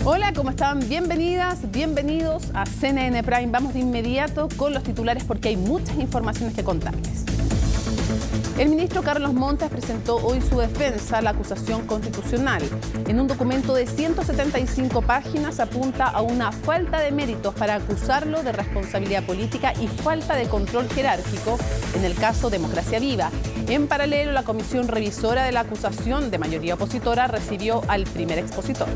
Hola, ¿cómo están? Bienvenidas, bienvenidos a CNN Prime. Vamos de inmediato con los titulares porque hay muchas informaciones que contarles. El ministro Carlos Montes presentó hoy su defensa a la acusación constitucional. En un documento de 175 páginas apunta a una falta de méritos para acusarlo de responsabilidad política y falta de control jerárquico en el caso Democracia Viva. En paralelo, la comisión revisora de la acusación de mayoría opositora recibió al primer expositor.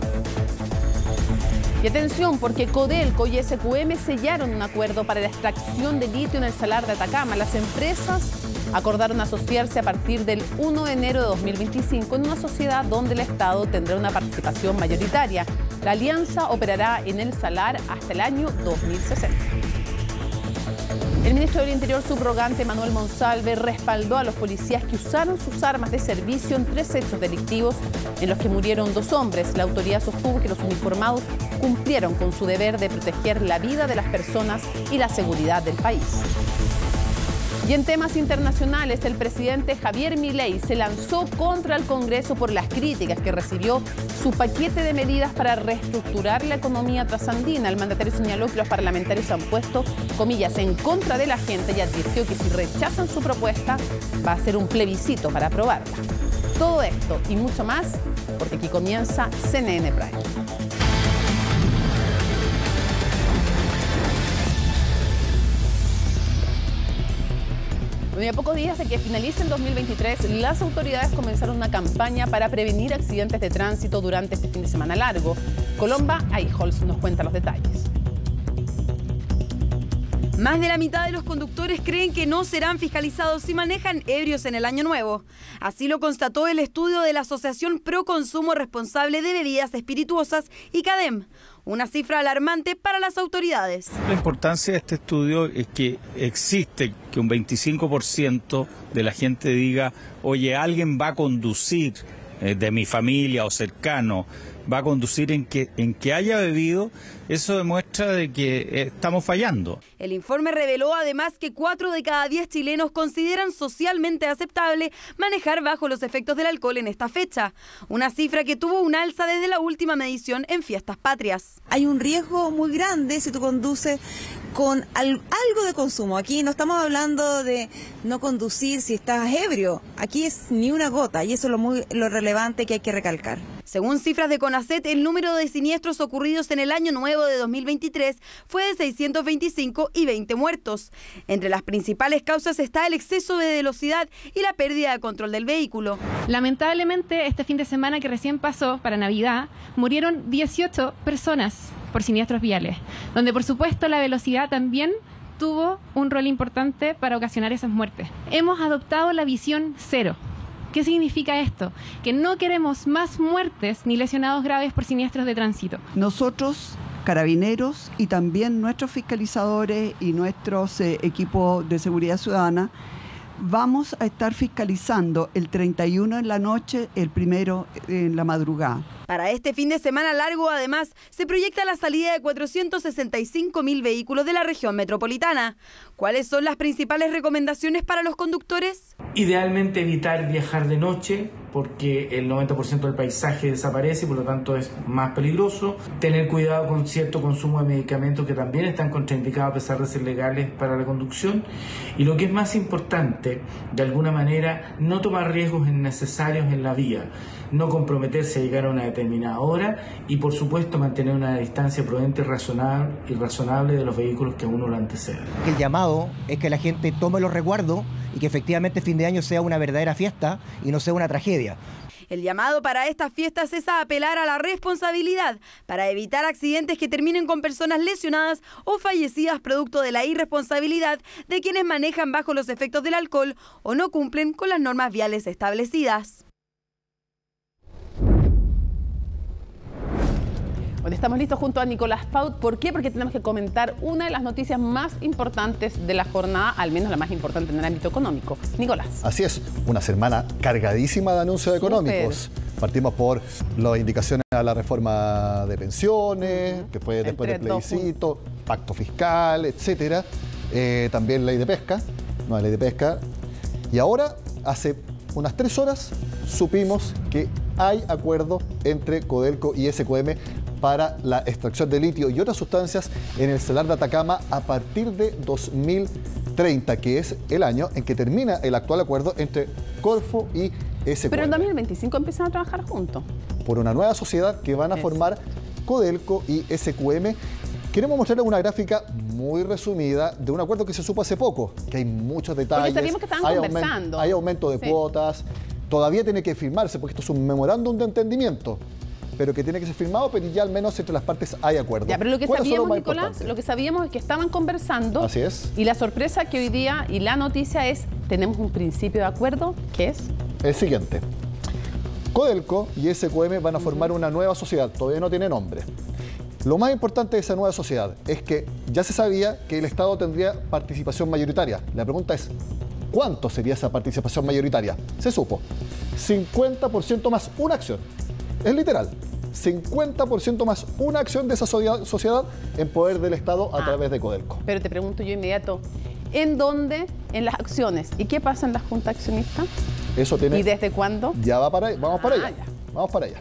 Y atención, porque Codelco y SQM sellaron un acuerdo para la extracción de litio en el Salar de Atacama. Las empresas acordaron asociarse a partir del 1 de enero de 2025 en una sociedad donde el Estado tendrá una participación mayoritaria. La alianza operará en el salar hasta el año 2060. El ministro del Interior subrogante Manuel Monsalve respaldó a los policías que usaron sus armas de servicio en 3 hechos delictivos en los que murieron 2 hombres. La autoridad sostuvo que los uniformados cumplieron con su deber de proteger la vida de las personas y la seguridad del país. Y en temas internacionales, el presidente Javier Milei se lanzó contra el Congreso por las críticas que recibió su paquete de medidas para reestructurar la economía trasandina. El mandatario señaló que los parlamentarios han puesto, comillas, en contra de la gente y advirtió que si rechazan su propuesta va a ser un plebiscito para aprobarla. Todo esto y mucho más, porque aquí comienza CNN Prime. A pocos días de que finalice el 2023, las autoridades comenzaron una campaña para prevenir accidentes de tránsito durante este fin de semana largo. Colomba Eichholz nos cuenta los detalles. Más de la mitad de los conductores creen que no serán fiscalizados si manejan ebrios en el año nuevo. Así lo constató el estudio de la Asociación Pro Consumo Responsable de Bebidas Espirituosas y CADEM. Una cifra alarmante para las autoridades. La importancia de este estudio es que existe que un 25% de la gente diga, oye, alguien va a conducir de mi familia o cercano, va a conducir en que haya bebido. Eso demuestra de que estamos fallando. El informe reveló además que 4 de cada 10 chilenos consideran socialmente aceptable manejar bajo los efectos del alcohol en esta fecha, una cifra que tuvo un alza desde la última medición en fiestas patrias. Hay un riesgo muy grande si tú conduces con algo de consumo. Aquí no estamos hablando de no conducir si estás ebrio, aquí es ni una gota y eso es lo relevante que hay que recalcar. Según cifras de CONACET, el número de siniestros ocurridos en el año nuevo de 2023 fue de 625 y 20 muertos. Entre las principales causas está el exceso de velocidad y la pérdida de control del vehículo. Lamentablemente, este fin de semana que recién pasó para Navidad, murieron 18 personas por siniestros viales, donde por supuesto la velocidad también tuvo un rol importante para ocasionar esas muertes. Hemos adoptado la visión cero. ¿Qué significa esto? Que no queremos más muertes ni lesionados graves por siniestros de tránsito. Nosotros, carabineros y también nuestros fiscalizadores y nuestros equipos de seguridad ciudadana, vamos a estar fiscalizando el 31 en la noche, el 1 en la madrugada. Para este fin de semana largo, además, se proyecta la salida de 465.000 vehículos de la región metropolitana. ¿Cuáles son las principales recomendaciones para los conductores? Idealmente evitar viajar de noche porque el 90% del paisaje desaparece y por lo tanto es más peligroso. Tener cuidado con cierto consumo de medicamentos que también están contraindicados a pesar de ser legales para la conducción. Y lo que es más importante, de alguna manera, no tomar riesgos innecesarios en la vía. No comprometerse a llegar a una determinada hora y por supuesto mantener una distancia prudente y razonable de los vehículos que a uno lo anteceden. El llamado es que la gente tome los resguardos y que efectivamente fin de año sea una verdadera fiesta y no sea una tragedia. El llamado para estas fiestas es a apelar a la responsabilidad para evitar accidentes que terminen con personas lesionadas o fallecidas producto de la irresponsabilidad de quienes manejan bajo los efectos del alcohol o no cumplen con las normas viales establecidas. Bueno, estamos listos junto a Nicolás Paut. ¿Por qué? Porque tenemos que comentar una de las noticias más importantes de la jornada, al menos la más importante en el ámbito económico. Nicolás. Así es, una semana cargadísima de anuncios económicos. Partimos por las indicaciones a la reforma de pensiones, que fue después del plebiscito, pacto fiscal, etcétera. También ley de pesca, nueva ley de pesca. Y ahora, hace unas 3 horas, supimos que hay acuerdo entre Codelco y SQM para la extracción de litio y otras sustancias en el Salar de Atacama a partir de 2030, que es el año en que termina el actual acuerdo entre Corfo y SQM. Pero en 2025 empiezan a trabajar juntos. Por una nueva sociedad que van a formar Codelco y SQM. Queremos mostrarles una gráfica muy resumida de un acuerdo que se supo hace poco, que hay muchos detalles. Porque sabíamos que estaban conversando. Hay aumento de cuotas, todavía tiene que firmarse, porque esto es un memorándum de entendimiento, pero que tiene que ser firmado, pero ya al menos entre las partes hay acuerdo. Ya, pero lo que sabíamos, Nicolás, lo que sabíamos es que estaban conversando. Así es. Y la sorpresa que hoy día, y la noticia es, tenemos un principio de acuerdo, que es el siguiente. Codelco y SQM van a formar una nueva sociedad, todavía no tiene nombre. Lo más importante de esa nueva sociedad es que ya se sabía que el Estado tendría participación mayoritaria. La pregunta es, ¿cuánto sería esa participación mayoritaria? Se supo, 50% más una acción. Es literal, 50% más una acción de esa sociedad en poder del Estado a través de Codelco. Pero te pregunto yo inmediato, ¿en dónde? En las acciones. ¿Y qué pasa en la Junta Accionista? Eso tiene... ¿Y desde cuándo? Ya va para vamos para allá. Ya. Vamos para allá.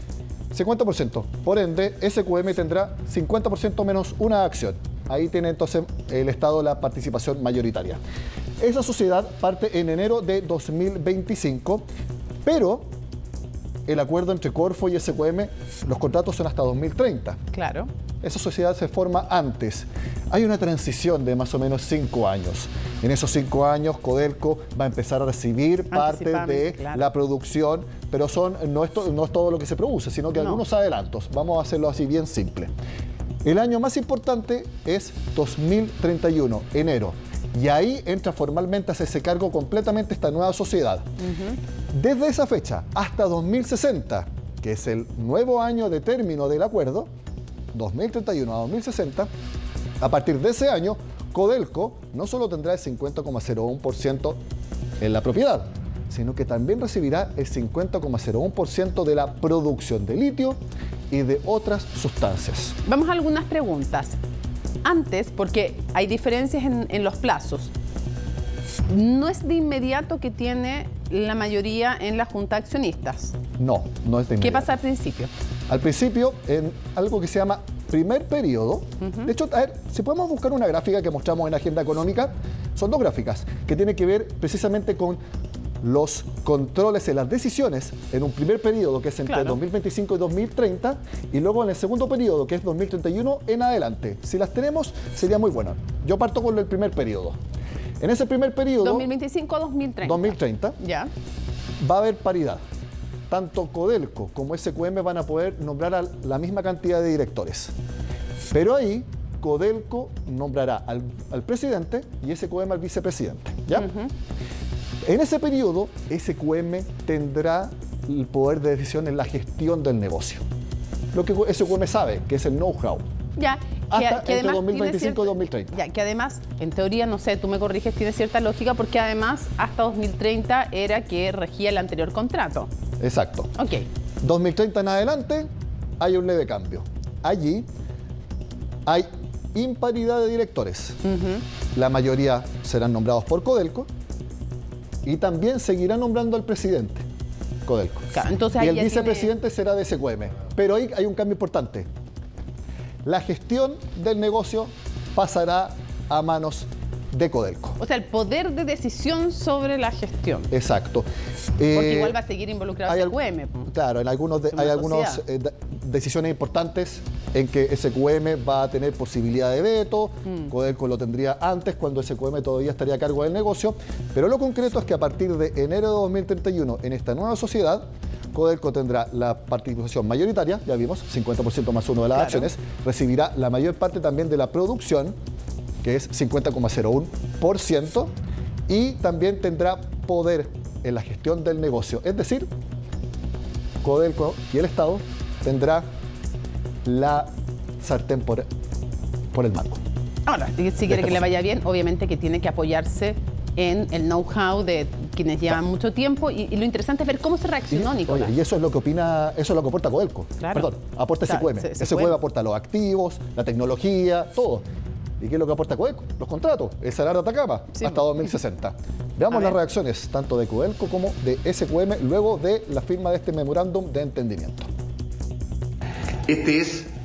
50%. Por ende, SQM tendrá 50% menos una acción. Ahí tiene entonces el Estado la participación mayoritaria. Esa sociedad parte en enero de 2025, pero el acuerdo entre Corfo y SQM, los contratos son hasta 2030. Claro. Esa sociedad se forma antes. Hay una transición de más o menos 5 años. En esos 5 años, Codelco va a empezar a recibir parte de la producción, pero no es todo lo que se produce, sino que algunos adelantos. Vamos a hacerlo así bien simple. El año más importante es 2031, enero. Y ahí entra formalmente a hacerse cargo completamente esta nueva sociedad. Desde esa fecha hasta 2060, que es el nuevo año de término del acuerdo, 2031 a 2060, a partir de ese año, Codelco no solo tendrá el 50,01% en la propiedad, sino que también recibirá el 50,01% de la producción de litio y de otras sustancias. Vamos a algunas preguntas. Antes, porque hay diferencias en los plazos, no es de inmediato que tiene la mayoría en la Junta de Accionistas. No, no es de inmediato. ¿Qué pasa al principio? Al principio, en algo que se llama primer periodo. De hecho, a ver, si podemos buscar una gráfica que mostramos en Agenda Económica, son 2 gráficas que tienen que ver precisamente con los controles en las decisiones en un primer periodo, que es entre 2025 y 2030, y luego en el segundo periodo, que es 2031 en adelante. Si las tenemos, sería muy bueno. Yo parto con el primer periodo. En ese primer periodo... 2025 a 2030. 2030. Ya. Va a haber paridad. Tanto Codelco como SQM van a poder nombrar a la misma cantidad de directores. Pero ahí, Codelco nombrará al presidente y SQM al vicepresidente. ¿Ya? En ese periodo, SQM tendrá el poder de decisión en la gestión del negocio. Lo que SQM sabe, que es el know-how. Ya, hasta entre 2025 y 2030. Ya, que además, en teoría, no sé, tú me corriges, tiene cierta lógica, porque además hasta 2030 era que regía el anterior contrato. Exacto. Ok. 2030 en adelante hay un leve cambio. Allí hay imparidad de directores. La mayoría serán nombrados por Codelco y también seguirán nombrando al presidente, Codelco. Claro, entonces y el vicepresidente será de SQM. Pero ahí hay un cambio importante. La gestión del negocio pasará a manos de Codelco. O sea, el poder de decisión sobre la gestión. Exacto. Porque igual va a seguir involucrado SQM. Claro, hay algunas decisiones importantes en que SQM va a tener posibilidad de veto, Codelco lo tendría antes, cuando SQM todavía estaría a cargo del negocio, pero lo concreto es que a partir de enero de 2031, en esta nueva sociedad, Codelco tendrá la participación mayoritaria, ya vimos, 50% más 1 de las acciones, recibirá la mayor parte también de la producción, que es 50,01%, y también tendrá poder en la gestión del negocio. Es decir, Codelco y el Estado tendrá la sartén por el mango. Ahora, si quiere que le vaya bien, obviamente que tiene que apoyarse en el know-how de quienes llevan mucho tiempo y lo interesante es ver cómo se reaccionó, Nicolás. Oye, y eso es lo que opina, eso es lo que aporta Codelco. Claro. Perdón, aporta SQM. SQM aporta los activos, la tecnología, todo. ¿Y qué es lo que aporta Codelco? Los contratos, el Salar de Atacama, hasta 2060. Veamos las reacciones tanto de Codelco como de SQM luego de la firma de este memorándum de entendimiento. Este es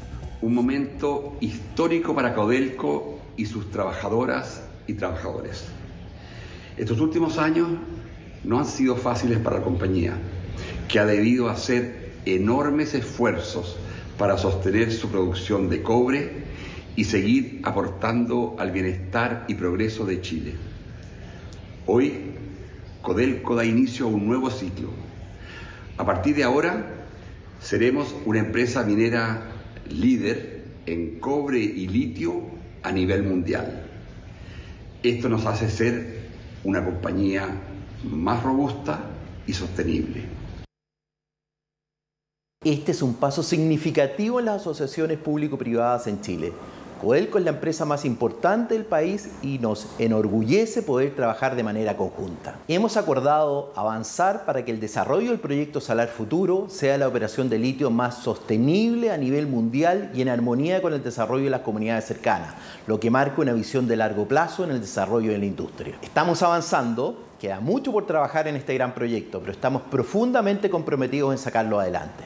un momento histórico para Codelco y sus trabajadoras y trabajadores. Estos últimos años no han sido fáciles para la compañía, que ha debido hacer enormes esfuerzos para sostener su producción de cobre y seguir aportando al bienestar y progreso de Chile. Hoy, Codelco da inicio a un nuevo ciclo. A partir de ahora, seremos una empresa minera líder en cobre y litio a nivel mundial. Esto nos hace ser una compañía más robusta y sostenible. Este es un paso significativo en las asociaciones público-privadas en Chile. Codelco es la empresa más importante del país y nos enorgullece poder trabajar de manera conjunta. Hemos acordado avanzar para que el desarrollo del proyecto Salar Futuro sea la operación de litio más sostenible a nivel mundial y en armonía con el desarrollo de las comunidades cercanas, lo que marca una visión de largo plazo en el desarrollo de la industria. Estamos avanzando, queda mucho por trabajar en este gran proyecto, pero estamos profundamente comprometidos en sacarlo adelante.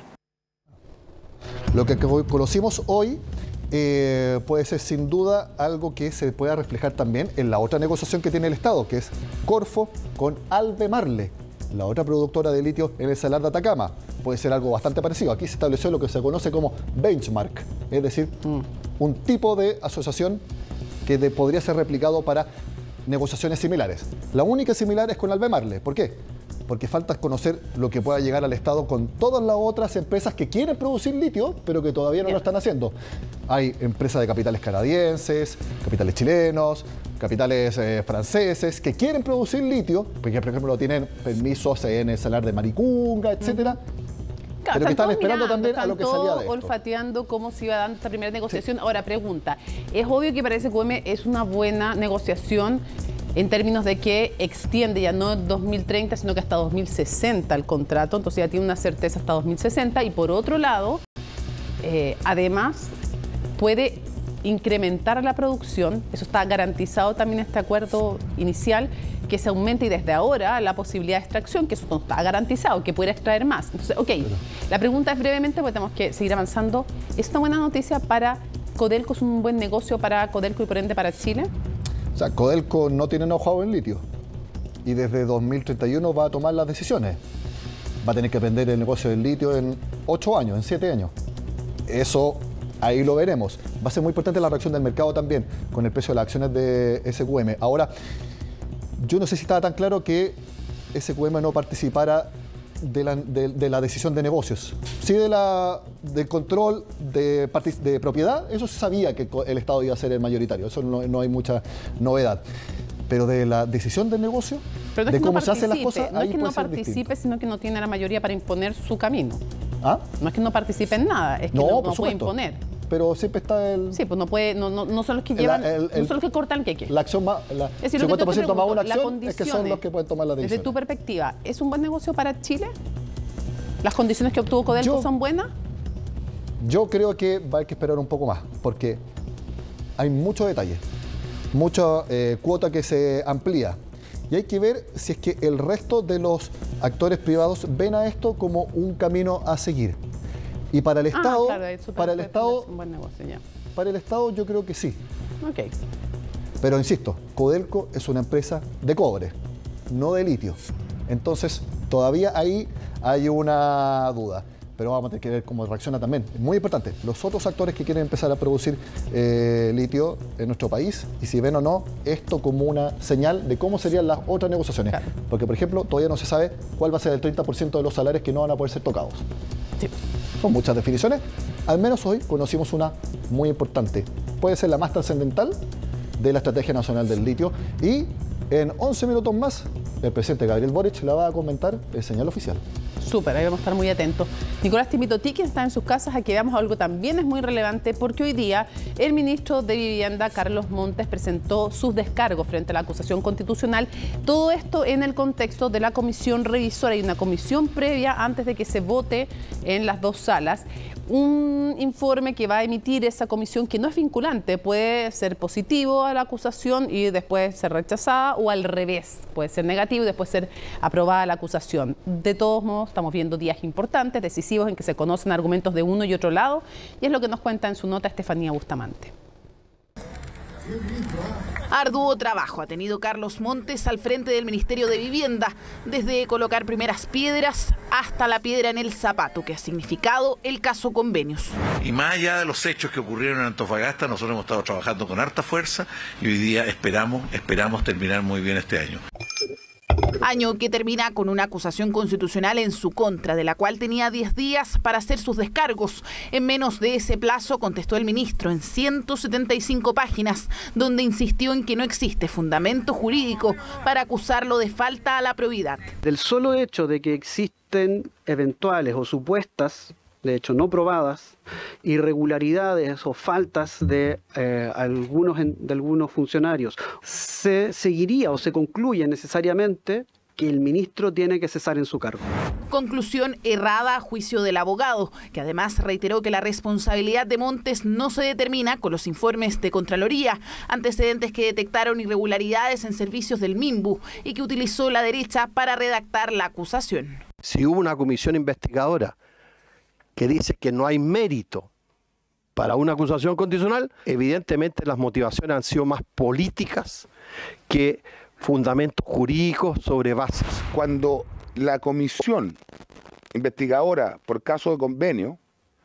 Lo que conocimos hoy puede ser sin duda algo que se pueda reflejar también en la otra negociación que tiene el Estado, que es Corfo con Albemarle, la otra productora de litio en el Salar de Atacama. Puede ser algo bastante parecido. Aquí se estableció lo que se conoce como benchmark, es decir, un tipo de asociación que podría ser replicado para negociaciones similares. La única similar es con Albemarle. ¿Por qué? Porque falta conocer lo que pueda llegar al Estado con todas las otras empresas que quieren producir litio, pero que todavía no lo están haciendo. Hay empresas de capitales canadienses, capitales chilenos, capitales franceses, que quieren producir litio, porque por ejemplo tienen permisos en el Salar de Maricunga, etcétera. Claro, pero que están esperando mirando, también a lo que salía de esto. Olfateando cómo se iba dando esta primera negociación. Sí. Ahora, pregunta, es obvio que para SQM es una buena negociación en términos de que extiende ya no 2030, sino que hasta 2060 el contrato, entonces ya tiene una certeza hasta 2060, y por otro lado, además, puede incrementar la producción, eso está garantizado también en este acuerdo inicial, que se aumente y desde ahora la posibilidad de extracción, que eso no está garantizado, que pueda extraer más. Entonces, ok, la pregunta es brevemente, porque tenemos que seguir avanzando. ¿Es una buena noticia para Codelco? ¿Es un buen negocio para Codelco y por ende para Chile? O sea, Codelco no tiene know-how en litio y desde 2031 va a tomar las decisiones. Va a tener que aprender el negocio del litio en 8 años, en 7 años. Eso, ahí lo veremos. Va a ser muy importante la reacción del mercado también con el precio de las acciones de SQM. Ahora, yo no sé si estaba tan claro que SQM no participara de la decisión de negocios. Sí del control de propiedad, eso se sabía que el Estado iba a ser el mayoritario, eso no hay mucha novedad. Pero de la decisión del negocio, de cómo se hacen las cosas, no es que no participe, sino que no tiene la mayoría para imponer su camino. ¿Ah? No es que no participe en nada, es que no puede imponer. Pero siempre está el... Sí, pues no puede, no son los que llevan, no son los que cortan el queque. La acción más, es decir, 50% más una acción es que son los que pueden tomar la decisión. Desde tu perspectiva, ¿es un buen negocio para Chile? ¿Las condiciones que obtuvo Codelco son buenas? Yo creo que va a haber que esperar un poco más, porque hay muchos detalles, mucha cuota que se amplía. Y hay que ver si es que el resto de los actores privados ven a esto como un camino a seguir. Y para el Estado, para el Estado yo creo que sí. Okay. Pero insisto, Codelco es una empresa de cobre, no de litio. Entonces, todavía ahí hay una duda. Pero vamos a tener que ver cómo reacciona también. Es muy importante, los otros actores que quieren empezar a producir litio en nuestro país, y si ven o no esto como una señal de cómo serían las otras negociaciones. Claro. Porque, por ejemplo, todavía no se sabe cuál va a ser el 30% de los salarios que no van a poder ser tocados. Sí. Son muchas definiciones. Al menos hoy conocimos una muy importante. Puede ser la más trascendental de la Estrategia Nacional del Litio. Y en 11 minutos más, el presidente Gabriel Boric la va a comentar el señal oficial. Súper, ahí vamos a estar muy atentos. Nicolás, te invito a ti, quien está en sus casas, a que veamos algo también es muy relevante, porque hoy día el ministro de Vivienda, Carlos Montes, presentó sus descargos frente a la acusación constitucional. Todo esto en el contexto de la comisión revisora y una comisión previa antes de que se vote en las dos salas. Un informe que va a emitir esa comisión, que no es vinculante, puede ser positivo a la acusación y después ser rechazada, o al revés, puede ser negativo y después ser aprobada la acusación. De todos modos, Estamos viendo días importantes, decisivos, en que se conocen argumentos de uno y otro lado, y es lo que nos cuenta en su nota Estefanía Bustamante. Arduo trabajo ha tenido Carlos Montes al frente del Ministerio de Vivienda, desde colocar primeras piedras hasta la piedra en el zapato que ha significado el caso Convenios. Y más allá de los hechos que ocurrieron en Antofagasta, nosotros hemos estado trabajando con harta fuerza y hoy día esperamos terminar muy bien este año. Año que termina con una acusación constitucional en su contra, de la cual tenía 10 días para hacer sus descargos. En menos de ese plazo contestó el ministro en 175 páginas, donde insistió en que no existe fundamento jurídico para acusarlo de falta a la probidad. Del solo hecho de que existen eventuales o supuestas, de hecho no probadas, irregularidades o faltas de algunos funcionarios, se seguiría o se concluye necesariamente que el ministro tiene que cesar en su cargo. Conclusión errada a juicio del abogado, que además reiteró que la responsabilidad de Montes no se determina con los informes de Contraloría, antecedentes que detectaron irregularidades en servicios del MIMBU y que utilizó la derecha para redactar la acusación. Si hubo una comisión investigadora que dice que no hay mérito para una acusación constitucional, evidentemente las motivaciones han sido más políticas que fundamentos jurídicos sobre bases. Cuando la comisión investigadora por caso de convenio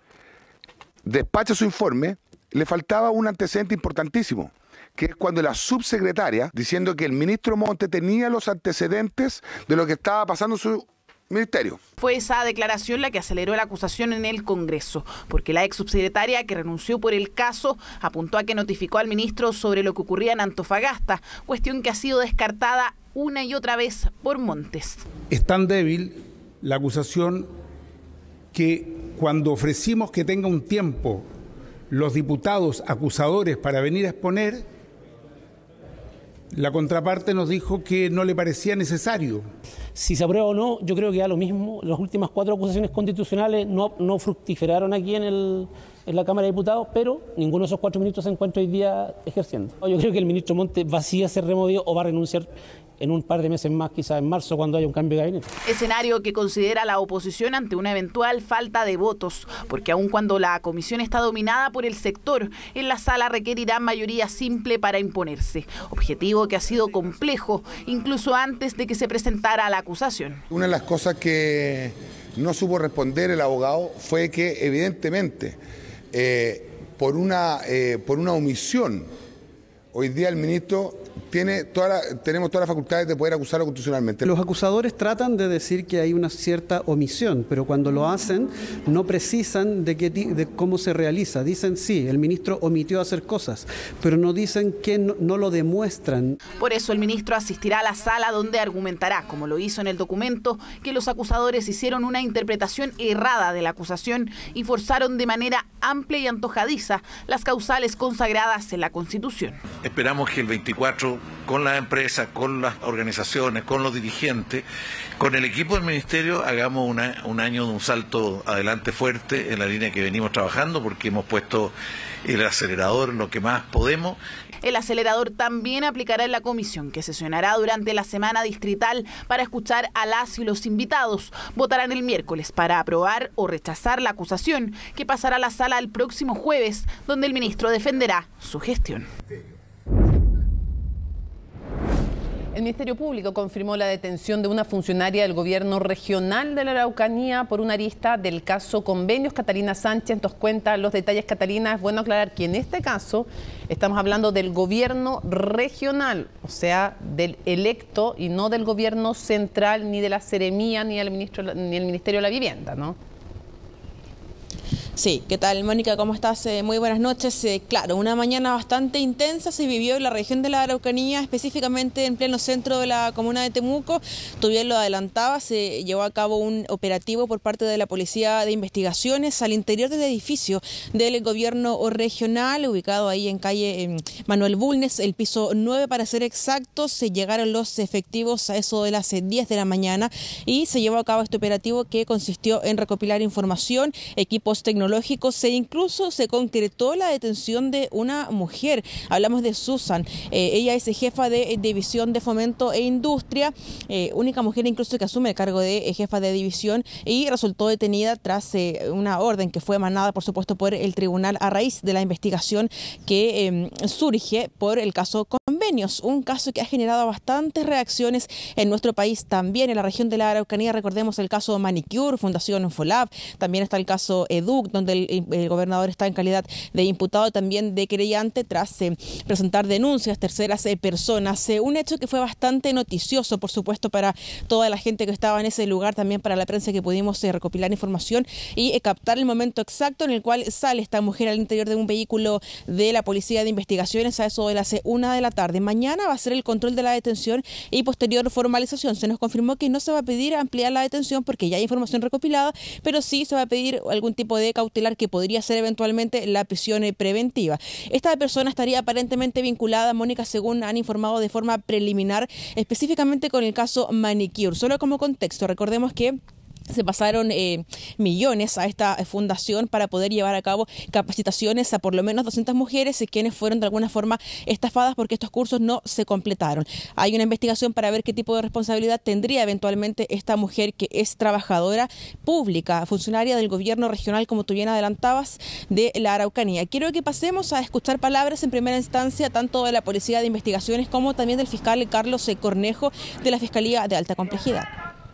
despacha su informe, le faltaba un antecedente importantísimo, que es cuando la subsecretaria, diciendo que el ministro Montes tenía los antecedentes de lo que estaba pasando en su ministerio. Fue esa declaración la que aceleró la acusación en el Congreso, porque la ex subsecretaria, que renunció por el caso, apuntó a que notificó al ministro sobre lo que ocurría en Antofagasta, cuestión que ha sido descartada una y otra vez por Montes. Es tan débil la acusación que cuando ofrecimos que tenga un tiempo los diputados acusadores para venir a exponer, la contraparte nos dijo que no le parecía necesario. Si se aprueba o no, yo creo que da lo mismo. Las últimas 4 acusaciones constitucionales no fructiferaron aquí en la Cámara de Diputados, pero ninguno de esos 4 ministros se encuentra hoy día ejerciendo. Yo creo que el ministro Montes va a ser removido o va a renunciar en un par de meses más, quizás en marzo, cuando haya un cambio de gabinete. Escenario que considera la oposición ante una eventual falta de votos, porque aun cuando la comisión está dominada por el sector, en la sala requerirá mayoría simple para imponerse, objetivo que ha sido complejo, incluso antes de que se presentara la acusación. Una de las cosas que no supo responder el abogado fue que evidentemente por una omisión, hoy día el ministro tenemos todas las facultades de poder acusarlo constitucionalmente. Los acusadores tratan de decir que hay una cierta omisión, pero cuando lo hacen no precisan de cómo se realiza. Dicen sí, el ministro omitió hacer cosas, pero no dicen que no lo demuestran. Por eso el ministro asistirá a la sala donde argumentará, como lo hizo en el documento, que los acusadores hicieron una interpretación errada de la acusación y forzaron de manera amplia y antojadiza las causales consagradas en la Constitución. Esperamos que el 24, con la empresa, con las organizaciones, con los dirigentes, con el equipo del ministerio, hagamos un año de un salto adelante fuerte en la línea que venimos trabajando, porque hemos puesto el acelerador en lo que más podemos. El acelerador también aplicará en la comisión, que sesionará durante la semana distrital para escuchar a las y los invitados. Votarán el miércoles para aprobar o rechazar la acusación, que pasará a la sala el próximo jueves, donde el ministro defenderá su gestión. El Ministerio Público confirmó la detención de una funcionaria del gobierno regional de la Araucanía por una arista del caso Convenios. Catalina Sánchez nos cuenta los detalles. Catalina, es bueno aclarar que en este caso estamos hablando del gobierno regional, o sea, del electo, y no del gobierno central, ni de la Seremía, ni el Ministerio de la Vivienda, ¿no? Sí, ¿qué tal, Mónica? ¿Cómo estás? Muy buenas noches. Claro, una mañana bastante intensa se vivió en la región de la Araucanía, específicamente en pleno centro de la comuna de Temuco. Tú bien lo adelantabas, se llevó a cabo un operativo por parte de la Policía de Investigaciones al interior del edificio del gobierno regional, ubicado ahí en calle Manuel Bulnes, el piso 9 para ser exactos. Se llegaron los efectivos a eso de las 10 de la mañana y se llevó a cabo este operativo que consistió en recopilar información, equipos tecnológicos tecnológicos e incluso se concretó la detención de una mujer. Hablamos de Susan. Ella es jefa de División de Fomento e Industria, única mujer incluso que asume el cargo de jefa de división, y resultó detenida tras una orden que fue emanada, por supuesto, por el tribunal a raíz de la investigación que surge por el caso Convenios, un caso que ha generado bastantes reacciones en nuestro país, también en la región de la Araucanía. Recordemos el caso Manicure, Fundación FOLAP, también está el caso EDUC, donde el gobernador está en calidad de imputado, también de querellante, tras presentar denuncias terceras personas. Un hecho que fue bastante noticioso, por supuesto, para toda la gente que estaba en ese lugar, también para la prensa, que pudimos recopilar información y captar el momento exacto en el cual sale esta mujer al interior de un vehículo de la Policía de Investigaciones a eso de las 1 de la tarde. Mañana va a ser el control de la detención y posterior formalización. Se nos confirmó que no se va a pedir ampliar la detención porque ya hay información recopilada, pero sí se va a pedir algún tipo de cautelar que podría ser eventualmente la prisión preventiva. Esta persona estaría aparentemente vinculada, Mónica, según han informado de forma preliminar, específicamente con el caso Manicure. Solo como contexto, recordemos que se pasaron millones a esta fundación para poder llevar a cabo capacitaciones a por lo menos 200 mujeres quienes fueron de alguna forma estafadas porque estos cursos no se completaron. Hay una investigación para ver qué tipo de responsabilidad tendría eventualmente esta mujer, que es trabajadora pública, funcionaria del gobierno regional, como tú bien adelantabas, de la Araucanía. Quiero que pasemos a escuchar palabras en primera instancia tanto de la Policía de Investigaciones como también del fiscal Carlos Cornejo de la Fiscalía de Alta Complejidad.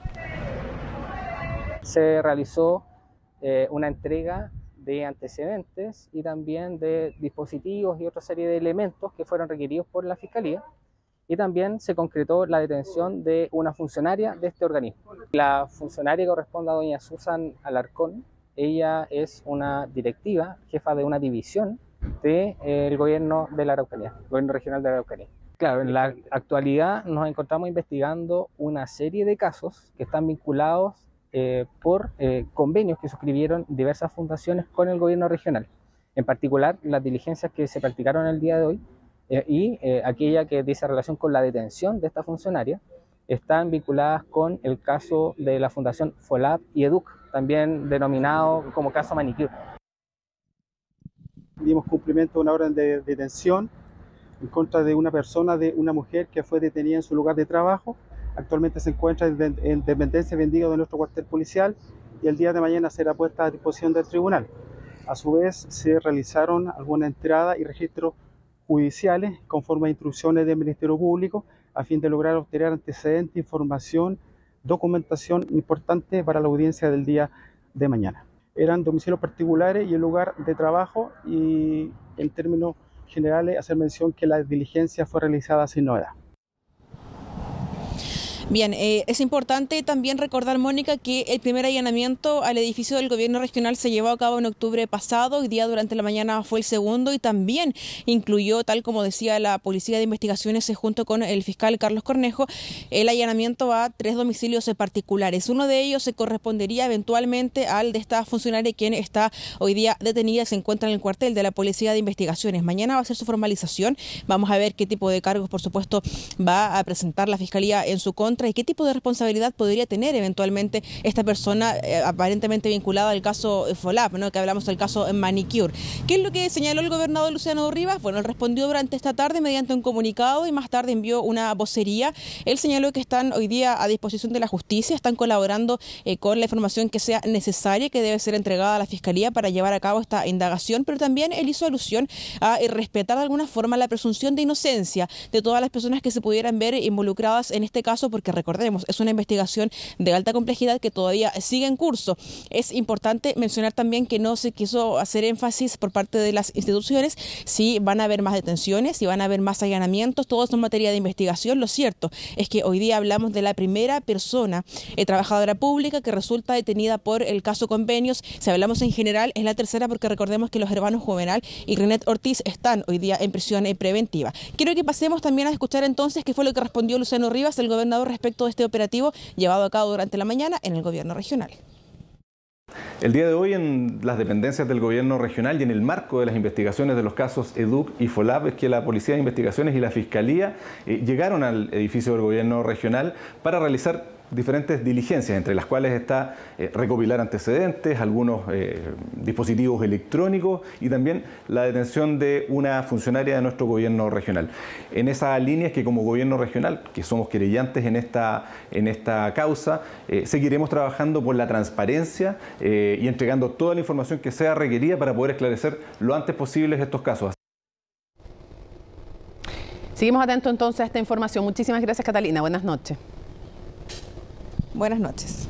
Se realizó una entrega de antecedentes y también de dispositivos y otra serie de elementos que fueron requeridos por la Fiscalía, y también se concretó la detención de una funcionaria de este organismo. La funcionaria corresponde a doña Susan Alarcón. Ella es una directiva, jefa de una división del gobierno de la Araucanía, gobierno regional de la Araucanía. Claro, en la actualidad nos encontramos investigando una serie de casos que están vinculados por convenios que suscribieron diversas fundaciones con el gobierno regional. En particular, las diligencias que se practicaron el día de hoy y aquella que dice relación con la detención de esta funcionaria están vinculadas con el caso de la Fundación FOLAP y EDUC, también denominado como caso Manicure. Dimos cumplimiento a una orden de detención en contra de una persona, de una mujer que fue detenida en su lugar de trabajo. Actualmente se encuentra en dependencia vendida de nuestro cuartel policial y el día de mañana será puesta a disposición del tribunal. A su vez, se realizaron alguna entrada y registros judiciales conforme a instrucciones del Ministerio Público a fin de lograr obtener antecedentes, información, documentación importante para la audiencia del día de mañana. Eran domicilios particulares y el lugar de trabajo, y en términos generales hacer mención que la diligencia fue realizada sin novedad. Bien, es importante también recordar, Mónica, que el primer allanamiento al edificio del gobierno regional se llevó a cabo en octubre pasado. Hoy día durante la mañana fue el segundo y también incluyó, tal como decía la Policía de Investigaciones junto con el fiscal Carlos Cornejo, el allanamiento a 3 domicilios particulares. Uno de ellos se correspondería eventualmente al de esta funcionaria, quien está hoy día detenida y se encuentra en el cuartel de la Policía de Investigaciones. Mañana va a ser su formalización. Vamos a ver qué tipo de cargos, por supuesto, va a presentar la Fiscalía en su contra y qué tipo de responsabilidad podría tener eventualmente esta persona aparentemente vinculada al caso FOLAP, ¿no? Que hablamos del caso Manicure. ¿Qué es lo que señaló el gobernador Luciano Rivas? Bueno, él respondió durante esta tarde mediante un comunicado y más tarde envió una vocería. Él señaló que están hoy día a disposición de la justicia, están colaborando con la información que sea necesaria, que debe ser entregada a la Fiscalía para llevar a cabo esta indagación, pero también él hizo alusión a respetar de alguna forma la presunción de inocencia de todas las personas que se pudieran ver involucradas en este caso, porque recordemos, es una investigación de alta complejidad que todavía sigue en curso. Es importante mencionar también que no se quiso hacer énfasis por parte de las instituciones si van a haber más detenciones, si van a haber más allanamientos, todo esto en materia de investigación. Lo cierto es que hoy día hablamos de la primera persona trabajadora pública que resulta detenida por el caso Convenios. Si hablamos en general, es la tercera, porque recordemos que los hermanos Juvenal y Renet Ortiz están hoy día en prisión preventiva. Quiero que pasemos también a escuchar entonces qué fue lo que respondió Luciano Rivas, el gobernador, respecto de este operativo llevado a cabo durante la mañana en el gobierno regional. El día de hoy, en las dependencias del gobierno regional y en el marco de las investigaciones de los casos EDUC y FOLAP, es que la Policía de Investigaciones y la Fiscalía llegaron al edificio del gobierno regional para realizar diferentes diligencias, entre las cuales está recopilar antecedentes, algunos dispositivos electrónicos y también la detención de una funcionaria de nuestro gobierno regional. En esa línea es que como gobierno regional, que somos querellantes en esta causa, seguiremos trabajando por la transparencia y entregando toda la información que sea requerida para poder esclarecer lo antes posible estos casos. Seguimos atentos entonces a esta información. Muchísimas gracias, Catalina. Buenas noches. Buenas noches.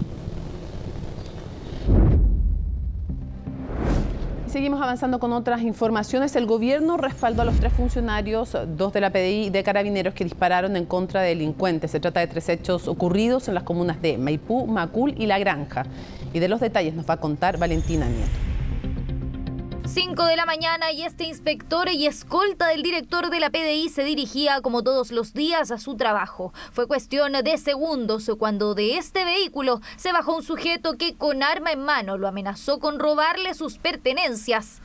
Seguimos avanzando con otras informaciones. El gobierno respaldó a los 3 funcionarios, 2 de la PDI y de Carabineros, que dispararon en contra de delincuentes. Se trata de 3 hechos ocurridos en las comunas de Maipú, Macul y La Granja. Y de los detalles nos va a contar Valentina Nieto. 5 de la mañana y este inspector y escolta del director de la PDI se dirigía como todos los días a su trabajo. Fue cuestión de segundos cuando de este vehículo se bajó un sujeto que con arma en mano lo amenazó con robarle sus pertenencias.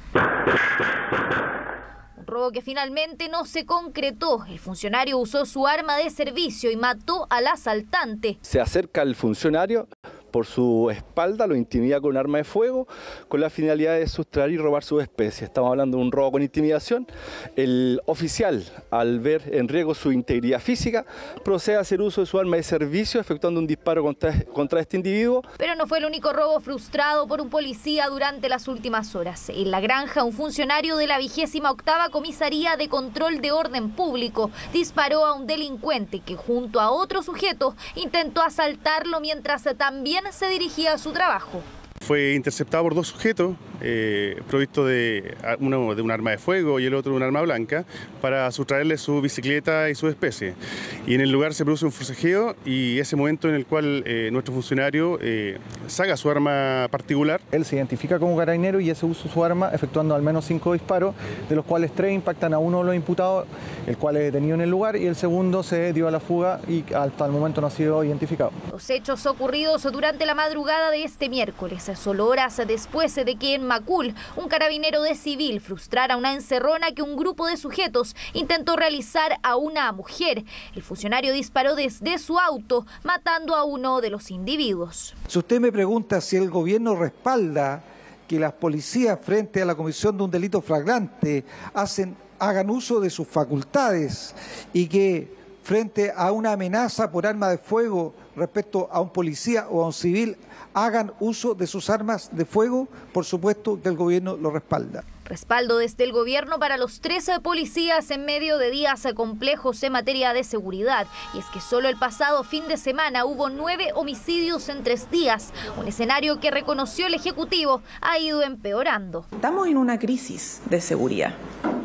Un robo que finalmente no se concretó. El funcionario usó su arma de servicio y mató al asaltante. Se acerca al funcionario. Por su espalda lo intimida con un arma de fuego con la finalidad de sustraer y robar su especie. Estamos hablando de un robo con intimidación. El oficial, al ver en riesgo su integridad física, procede a hacer uso de su arma de servicio, efectuando un disparo contra este individuo. Pero no fue el único robo frustrado por un policía durante las últimas horas. En La Granja, un funcionario de la 28ª Comisaría de Control de Orden Público disparó a un delincuente que junto a otro sujeto intentó asaltarlo mientras también se dirigía a su trabajo. Fue interceptado por 2 sujetos, provisto de uno de un arma de fuego y el otro de un arma blanca, para sustraerle su bicicleta y su especie. Y en el lugar se produce un forcejeo y ese momento en el cual nuestro funcionario saca su arma particular. Él se identifica como carabinero y ese usa su arma efectuando al menos 5 disparos, de los cuales 3 impactan a uno de los imputados, el cual es detenido en el lugar, y el segundo se dio a la fuga y hasta el momento no ha sido identificado. Los hechos ocurridos durante la madrugada de este miércoles, solo horas después de que en Macul un carabinero de civil frustrara una encerrona que un grupo de sujetos intentó realizar a una mujer. El funcionario disparó desde su auto, matando a uno de los individuos. Si usted me pregunta si el gobierno respalda que las policías frente a la comisión de un delito flagrante hagan uso de sus facultades y que frente a una amenaza por arma de fuego respecto a un policía o a un civil hagan uso de sus armas de fuego, por supuesto que el gobierno lo respalda. Respaldo desde el gobierno para los 13 policías en medio de días complejos en materia de seguridad. Y es que solo el pasado fin de semana hubo 9 homicidios en 3 días. Un escenario que reconoció el Ejecutivo ha ido empeorando. Estamos en una crisis de seguridad.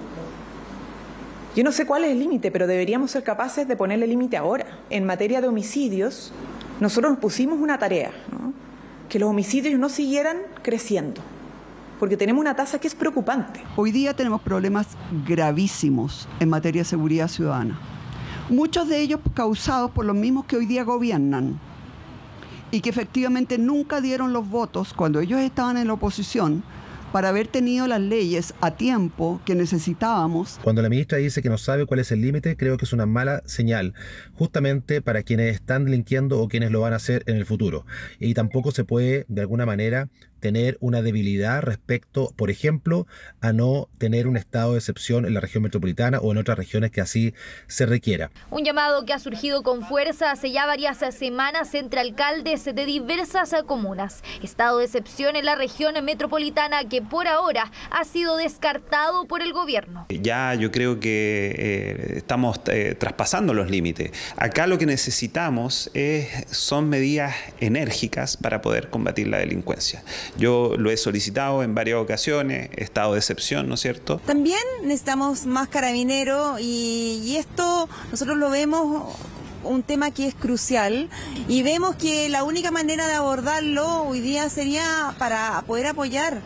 Yo no sé cuál es el límite, pero deberíamos ser capaces de ponerle límite ahora. En materia de homicidios, nosotros nos pusimos una tarea, ¿no? Que los homicidios no siguieran creciendo, porque tenemos una tasa que es preocupante. Hoy día tenemos problemas gravísimos en materia de seguridad ciudadana. Muchos de ellos causados por los mismos que hoy día gobiernan y que efectivamente nunca dieron los votos cuando ellos estaban en la oposición para haber tenido las leyes a tiempo que necesitábamos. Cuando la ministra dice que no sabe cuál es el límite, creo que es una mala señal, justamente para quienes están delinquiendo o quienes lo van a hacer en el futuro. Y tampoco se puede, de alguna manera, tener una debilidad respecto, por ejemplo, a no tener un estado de excepción en la región metropolitana o en otras regiones que así se requiera. Un llamado que ha surgido con fuerza hace ya varias semanas entre alcaldes de diversas comunas. Estado de excepción en la región metropolitana que por ahora ha sido descartado por el gobierno. Ya yo creo que estamos traspasando los límites. Acá lo que necesitamos son medidas enérgicas para poder combatir la delincuencia. Yo lo he solicitado en varias ocasiones, estado de excepción, ¿no es cierto? También necesitamos más carabineros y esto nosotros lo vemos un tema que es crucial y vemos que la única manera de abordarlo hoy día sería para poder apoyar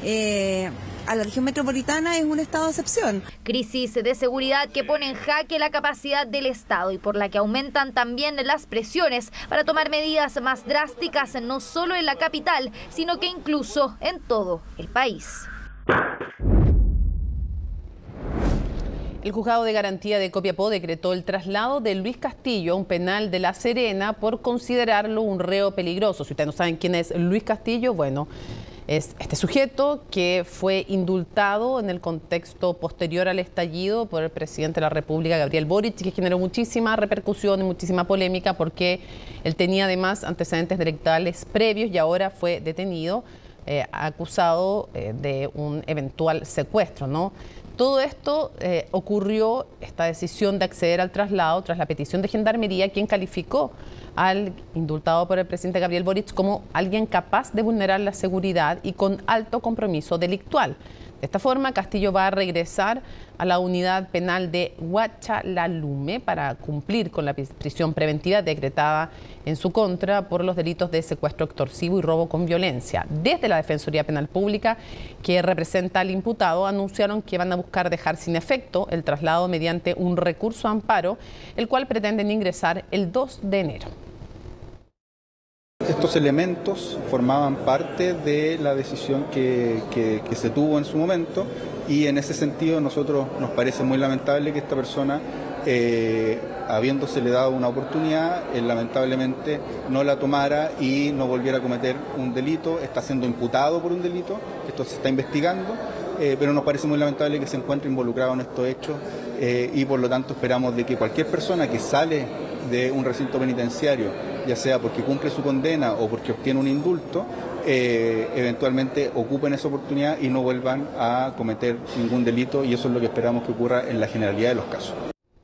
a la región metropolitana es un estado de excepción. Crisis de seguridad que pone en jaque la capacidad del Estado y por la que aumentan también las presiones para tomar medidas más drásticas no solo en la capital, sino que incluso en todo el país. El juzgado de garantía de Copiapó decretó el traslado de Luis Castillo a un penal de La Serena por considerarlo un reo peligroso. Si ustedes no saben quién es Luis Castillo, bueno, es este sujeto que fue indultado en el contexto posterior al estallido por el presidente de la República, Gabriel Boric, que generó muchísima repercusión y muchísima polémica porque él tenía además antecedentes delictuales previos y ahora fue detenido, acusado de un eventual secuestro, ¿no? Todo esto ocurrió, esta decisión de acceder al traslado, tras la petición de Gendarmería, quien calificó al indultado por el presidente Gabriel Boric como alguien capaz de vulnerar la seguridad y con alto compromiso delictual. De esta forma, Castillo va a regresar a la unidad penal de Huachalalume para cumplir con la prisión preventiva decretada en su contra por los delitos de secuestro extorsivo y robo con violencia. Desde la Defensoría Penal Pública, que representa al imputado, anunciaron que van a buscar dejar sin efecto el traslado mediante un recurso amparo, el cual pretenden ingresar el 2 de enero. Estos elementos formaban parte de la decisión que se tuvo en su momento y en ese sentido nosotros nos parece muy lamentable que esta persona, habiéndosele dado una oportunidad, lamentablemente no la tomara y no volviera a cometer un delito. Está siendo imputado por un delito, esto se está investigando, pero nos parece muy lamentable que se encuentre involucrado en estos hechos y por lo tanto esperamos de que cualquier persona que sale de un recinto penitenciario, ya sea porque cumple su condena o porque obtiene un indulto, eventualmente ocupen esa oportunidad y no vuelvan a cometer ningún delito, y eso es lo que esperamos que ocurra en la generalidad de los casos.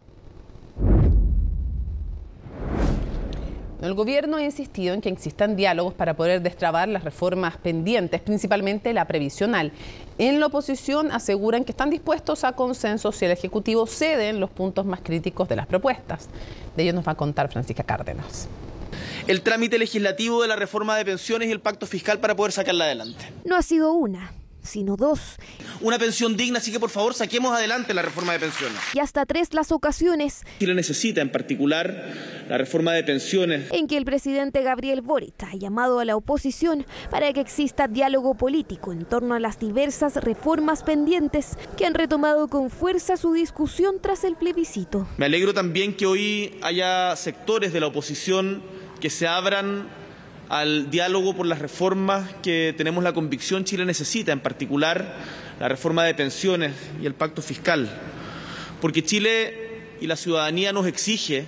El gobierno ha insistido en que existan diálogos para poder destrabar las reformas pendientes, principalmente la previsional. En la oposición aseguran que están dispuestos a consensos si el Ejecutivo cede en los puntos más críticos de las propuestas. De ello nos va a contar Francisca Cárdenas. El trámite legislativo de la reforma de pensiones y el pacto fiscal para poder sacarla adelante. No ha sido una, sino dos. Una pensión digna, así que por favor saquemos adelante la reforma de pensiones. Y hasta 3 las ocasiones. Chile necesita en particular la reforma de pensiones. En que el presidente Gabriel Boric ha llamado a la oposición para que exista diálogo político en torno a las diversas reformas pendientes que han retomado con fuerza su discusión tras el plebiscito. Me alegro también que hoy haya sectores de la oposición que se abran al diálogo por las reformas que tenemos la convicción Chile necesita, en particular la reforma de pensiones y el pacto fiscal, porque Chile y la ciudadanía nos exige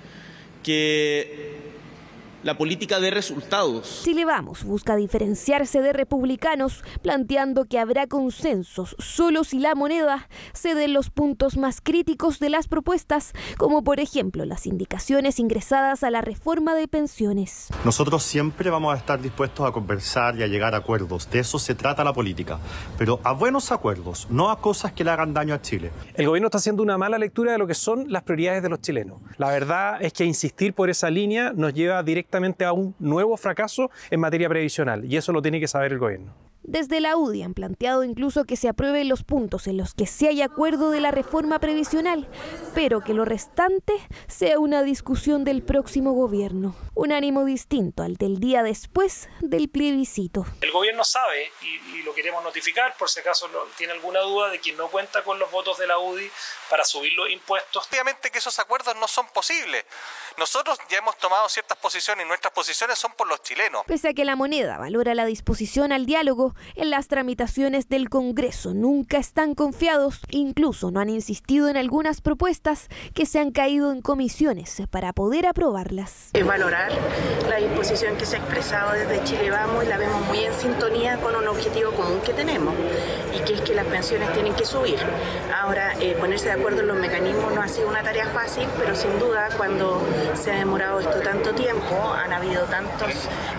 que la política dé resultados. Chile Vamos busca diferenciarse de republicanos, planteando que habrá consensos solo si la moneda cede los puntos más críticos de las propuestas, como por ejemplo las indicaciones ingresadas a la reforma de pensiones. Nosotros siempre vamos a estar dispuestos a conversar y a llegar a acuerdos. De eso se trata la política, pero a buenos acuerdos, no a cosas que le hagan daño a Chile. El gobierno está haciendo una mala lectura de lo que son las prioridades de los chilenos. La verdad es que insistir por esa línea nos lleva directamente a un nuevo fracaso en materia previsional, y eso lo tiene que saber el gobierno. Desde la UDI han planteado incluso que se aprueben los puntos en los que sí hay acuerdo de la reforma previsional, pero que lo restante sea una discusión del próximo gobierno. Un ánimo distinto al del día después del plebiscito. El gobierno sabe, y lo queremos notificar por si acaso tiene alguna duda, de que no cuenta con los votos de la UDI para subir los impuestos. Obviamente que esos acuerdos no son posibles. Nosotros ya hemos tomado ciertas posiciones y nuestras posiciones son por los chilenos. Pese a que la moneda valora la disposición al diálogo, en las tramitaciones del Congreso nunca están confiados, incluso no han insistido en algunas propuestas que se han caído en comisiones para poder aprobarlas. Valorar la disposición que se ha expresado desde Chile Vamos y la vemos muy en sintonía con un objetivo común que tenemos, y que es que las pensiones tienen que subir. Ahora, ponerse de acuerdo en los mecanismos no ha sido una tarea fácil, pero sin duda cuando se ha demorado esto tanto tiempo, han habido tantos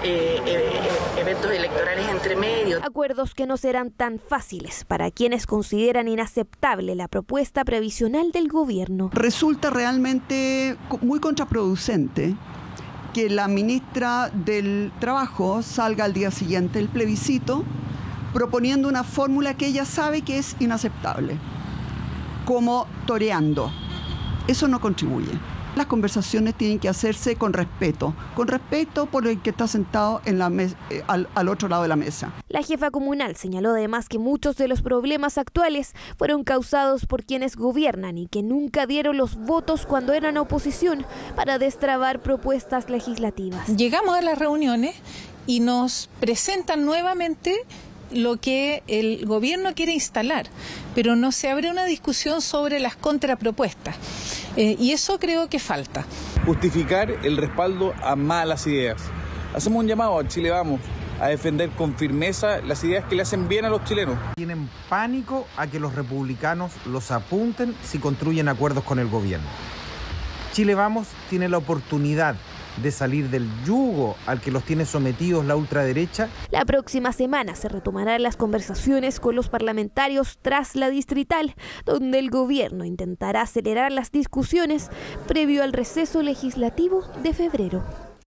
eventos electorales entre medio. Acuerdos que no serán tan fáciles para quienes consideran inaceptable la propuesta previsional del gobierno. Resulta realmente muy contraproducente que la ministra del Trabajo salga al día siguiente del plebiscito proponiendo una fórmula que ella sabe que es inaceptable, como toreando. Eso no contribuye. Las conversaciones tienen que hacerse con respeto por el que está sentado en la al otro lado de la mesa. La jefa comunal señaló además que muchos de los problemas actuales fueron causados por quienes gobiernan y que nunca dieron los votos cuando eran oposición para destrabar propuestas legislativas. Llegamos a las reuniones y nos presentan nuevamente lo que el gobierno quiere instalar, pero no se abre una discusión sobre las contrapropuestas. Y eso creo que falta. Justificar el respaldo a malas ideas. Hacemos un llamado a Chile Vamos a defender con firmeza las ideas que le hacen bien a los chilenos. Tienen pánico a que los republicanos los apunten si construyen acuerdos con el gobierno. Chile Vamos tiene la oportunidad de salir del yugo al que los tiene sometidos la ultraderecha. La próxima semana se retomarán las conversaciones con los parlamentarios tras la distrital, donde el gobierno intentará acelerar las discusiones previo al receso legislativo de febrero.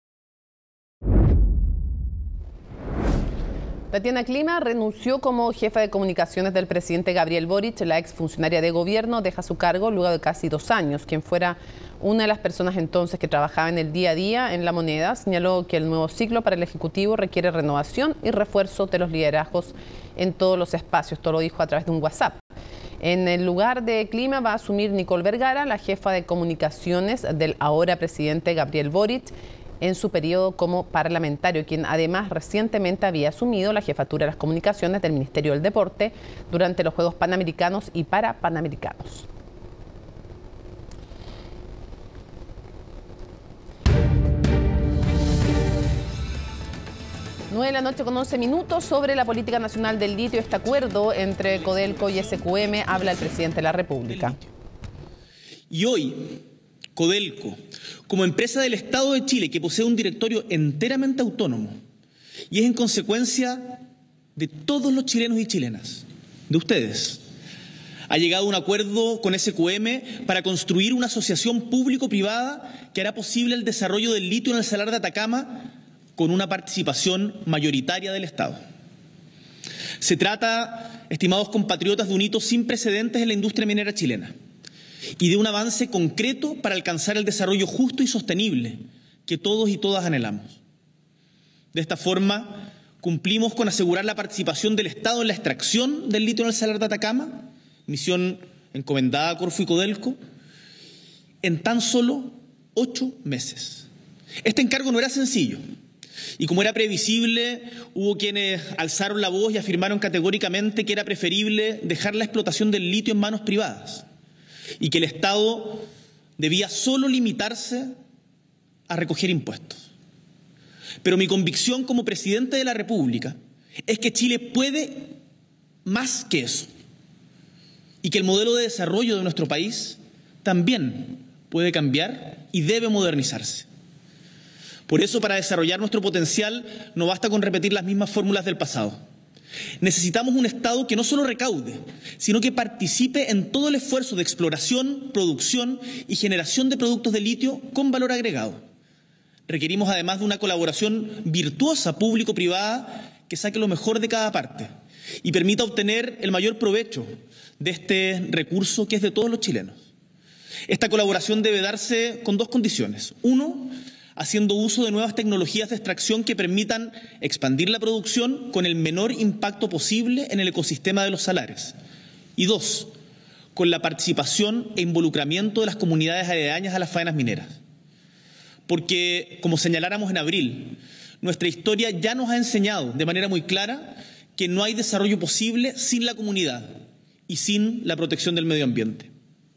Tatiana Klima renunció como jefa de comunicaciones del presidente Gabriel Boric. La exfuncionaria de gobierno deja su cargo luego de casi 2 años. Quien fuera una de las personas entonces que trabajaba en el día a día en La Moneda señaló que el nuevo ciclo para el Ejecutivo requiere renovación y refuerzo de los liderazgos en todos los espacios. Esto lo dijo a través de un WhatsApp. En el lugar de Klima va a asumir Nicole Vergara, la jefa de comunicaciones del ahora presidente Gabriel Boric, en su periodo como parlamentario, quien además recientemente había asumido la jefatura de las comunicaciones del Ministerio del Deporte durante los Juegos Panamericanos y Parapanamericanos. Nueve de la noche con 11 minutos. Sobre la política nacional del litio, este acuerdo entre Codelco y SQM, habla el presidente de la República. Y hoy, Codelco, como empresa del Estado de Chile que posee un directorio enteramente autónomo y es en consecuencia de todos los chilenos y chilenas, de ustedes, ha llegado a un acuerdo con SQM para construir una asociación público-privada que hará posible el desarrollo del litio en el Salar de Atacama con una participación mayoritaria del Estado. Se trata, estimados compatriotas, de un hito sin precedentes en la industria minera chilena y de un avance concreto para alcanzar el desarrollo justo y sostenible que todos y todas anhelamos. De esta forma, cumplimos con asegurar la participación del Estado en la extracción del litio en el Salar de Atacama, misión encomendada a Corfo y Codelco, en tan solo 8 meses. Este encargo no era sencillo y, como era previsible, hubo quienes alzaron la voz y afirmaron categóricamente que era preferible dejar la explotación del litio en manos privadas y que el Estado debía solo limitarse a recoger impuestos. Pero mi convicción como presidente de la República es que Chile puede más que eso y que el modelo de desarrollo de nuestro país también puede cambiar y debe modernizarse. Por eso, para desarrollar nuestro potencial, no basta con repetir las mismas fórmulas del pasado. Necesitamos un Estado que no solo recaude, sino que participe en todo el esfuerzo de exploración, producción y generación de productos de litio con valor agregado. Requerimos además de una colaboración virtuosa público-privada que saque lo mejor de cada parte y permita obtener el mayor provecho de este recurso que es de todos los chilenos. Esta colaboración debe darse con 2 condiciones. 1, haciendo uso de nuevas tecnologías de extracción que permitan expandir la producción con el menor impacto posible en el ecosistema de los salares. Y 2, con la participación e involucramiento de las comunidades aledañas a las faenas mineras. Porque, como señaláramos en abril, nuestra historia ya nos ha enseñado de manera muy clara que no hay desarrollo posible sin la comunidad y sin la protección del medio ambiente.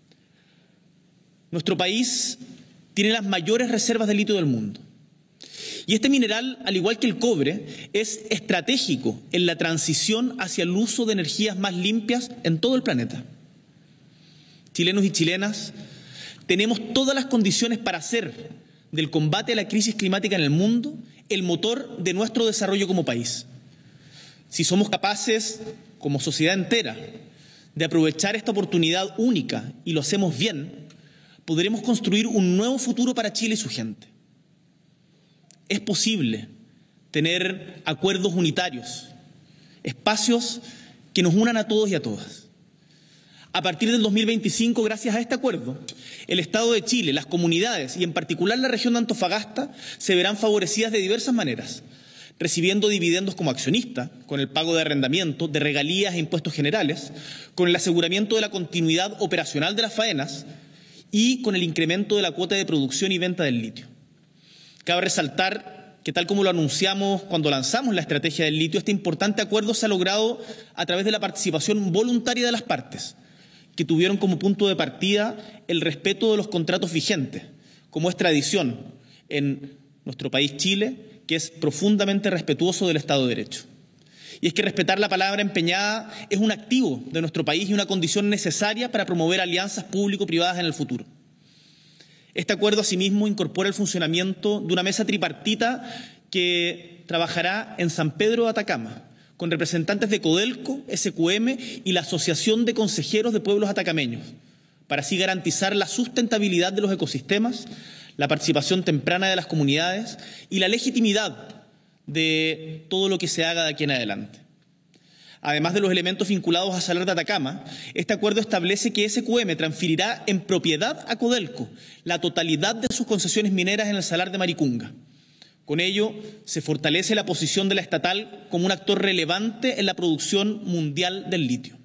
Nuestro país tiene las mayores reservas de litio del mundo. Y este mineral, al igual que el cobre, es estratégico en la transición hacia el uso de energías más limpias en todo el planeta. Chilenos y chilenas, tenemos todas las condiciones para hacer del combate a la crisis climática en el mundo el motor de nuestro desarrollo como país. Si somos capaces, como sociedad entera, de aprovechar esta oportunidad única y lo hacemos bien, podremos construir un nuevo futuro para Chile y su gente. Es posible tener acuerdos unitarios, espacios que nos unan a todos y a todas. A partir del 2025, gracias a este acuerdo, el Estado de Chile, las comunidades y en particular la región de Antofagasta se verán favorecidas de diversas maneras, recibiendo dividendos como accionista, con el pago de arrendamiento, de regalías e impuestos generales, con el aseguramiento de la continuidad operacional de las faenas y con el incremento de la cuota de producción y venta del litio. Cabe resaltar que, tal como lo anunciamos cuando lanzamos la estrategia del litio, este importante acuerdo se ha logrado a través de la participación voluntaria de las partes, que tuvieron como punto de partida el respeto de los contratos vigentes, como es tradición en nuestro país Chile, que es profundamente respetuoso del Estado de Derecho. Y es que respetar la palabra empeñada es un activo de nuestro país y una condición necesaria para promover alianzas público-privadas en el futuro. Este acuerdo, asimismo, incorpora el funcionamiento de una mesa tripartita que trabajará en San Pedro de Atacama, con representantes de Codelco, SQM y la Asociación de Consejeros de Pueblos Atacameños, para así garantizar la sustentabilidad de los ecosistemas, la participación temprana de las comunidades y la legitimidad de todo lo que se haga de aquí en adelante. Además de los elementos vinculados a Salar de Atacama, este acuerdo establece que SQM transferirá en propiedad a Codelco la totalidad de sus concesiones mineras en el Salar de Maricunga. Con ello, se fortalece la posición de la estatal como un actor relevante en la producción mundial del litio.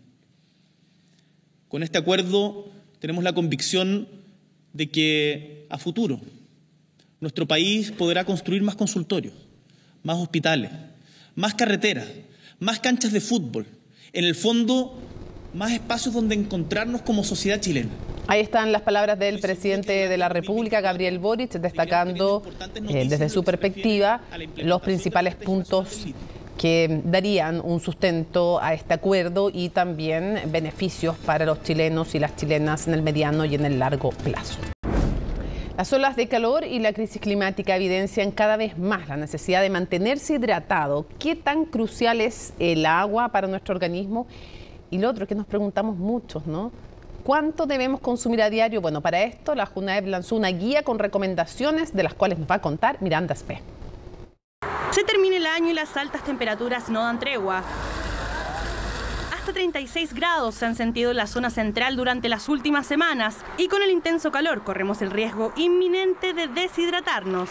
Con este acuerdo tenemos la convicción de que a futuro nuestro país podrá construir más consultorios, más hospitales, más carreteras, más canchas de fútbol, en el fondo, más espacios donde encontrarnos como sociedad chilena. Ahí están las palabras del presidente de la República, Gabriel Boric, destacando desde su perspectiva los principales puntos que darían un sustento a este acuerdo y también beneficios para los chilenos y las chilenas en el mediano y en el largo plazo. Las olas de calor y la crisis climática evidencian cada vez más la necesidad de mantenerse hidratado. ¿Qué tan crucial es el agua para nuestro organismo? Y lo otro que nos preguntamos muchos, ¿no? ¿Cuánto debemos consumir a diario? Bueno, para esto la JUNAEP lanzó una guía con recomendaciones de las cuales nos va a contar Miranda Espé. Se termina el año y las altas temperaturas no dan tregua. Hasta 36 grados se han sentido en la zona central durante las últimas semanas y con el intenso calor corremos el riesgo inminente de deshidratarnos.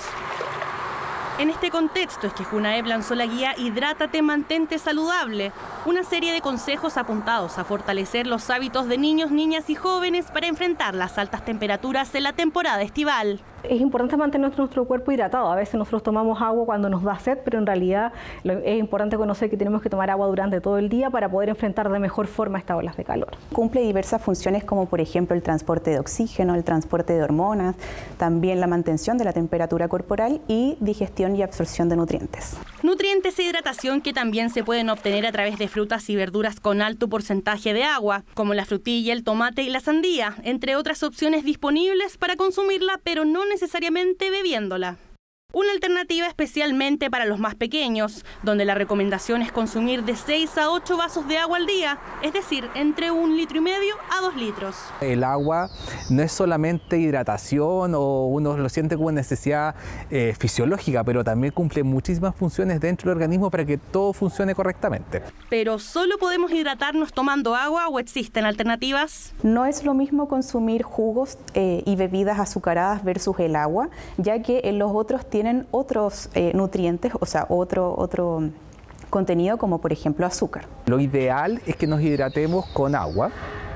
En este contexto es que JUNAEP lanzó la guía Hidrátate, mantente saludable, una serie de consejos apuntados a fortalecer los hábitos de niños, niñas y jóvenes para enfrentar las altas temperaturas en la temporada estival. Es importante mantener nuestro cuerpo hidratado. A veces nosotros tomamos agua cuando nos da sed, pero en realidad es importante conocer que tenemos que tomar agua durante todo el día para poder enfrentar de mejor forma estas olas de calor. Cumple diversas funciones como por ejemplo el transporte de oxígeno, el transporte de hormonas, también la mantención de la temperatura corporal y digestión y absorción de nutrientes. Nutrientes e hidratación que también se pueden obtener a través de frutas y verduras con alto porcentaje de agua, como la frutilla, el tomate y la sandía, entre otras opciones disponibles para consumirla, pero no necesariamente bebiéndola. Una alternativa especialmente para los más pequeños, donde la recomendación es consumir de 6 a 8 vasos de agua al día, es decir, entre 1,5 litros a 2 litros. El agua no es solamente hidratación o uno lo siente como necesidad fisiológica, pero también cumple muchísimas funciones dentro del organismo para que todo funcione correctamente. ¿Pero solo podemos hidratarnos tomando agua o existen alternativas? No es lo mismo consumir jugos y bebidas azucaradas versus el agua, ya que en los otros tienen otros nutrientes, o sea, otro contenido como por ejemplo azúcar. Lo ideal es que nos hidratemos con agua,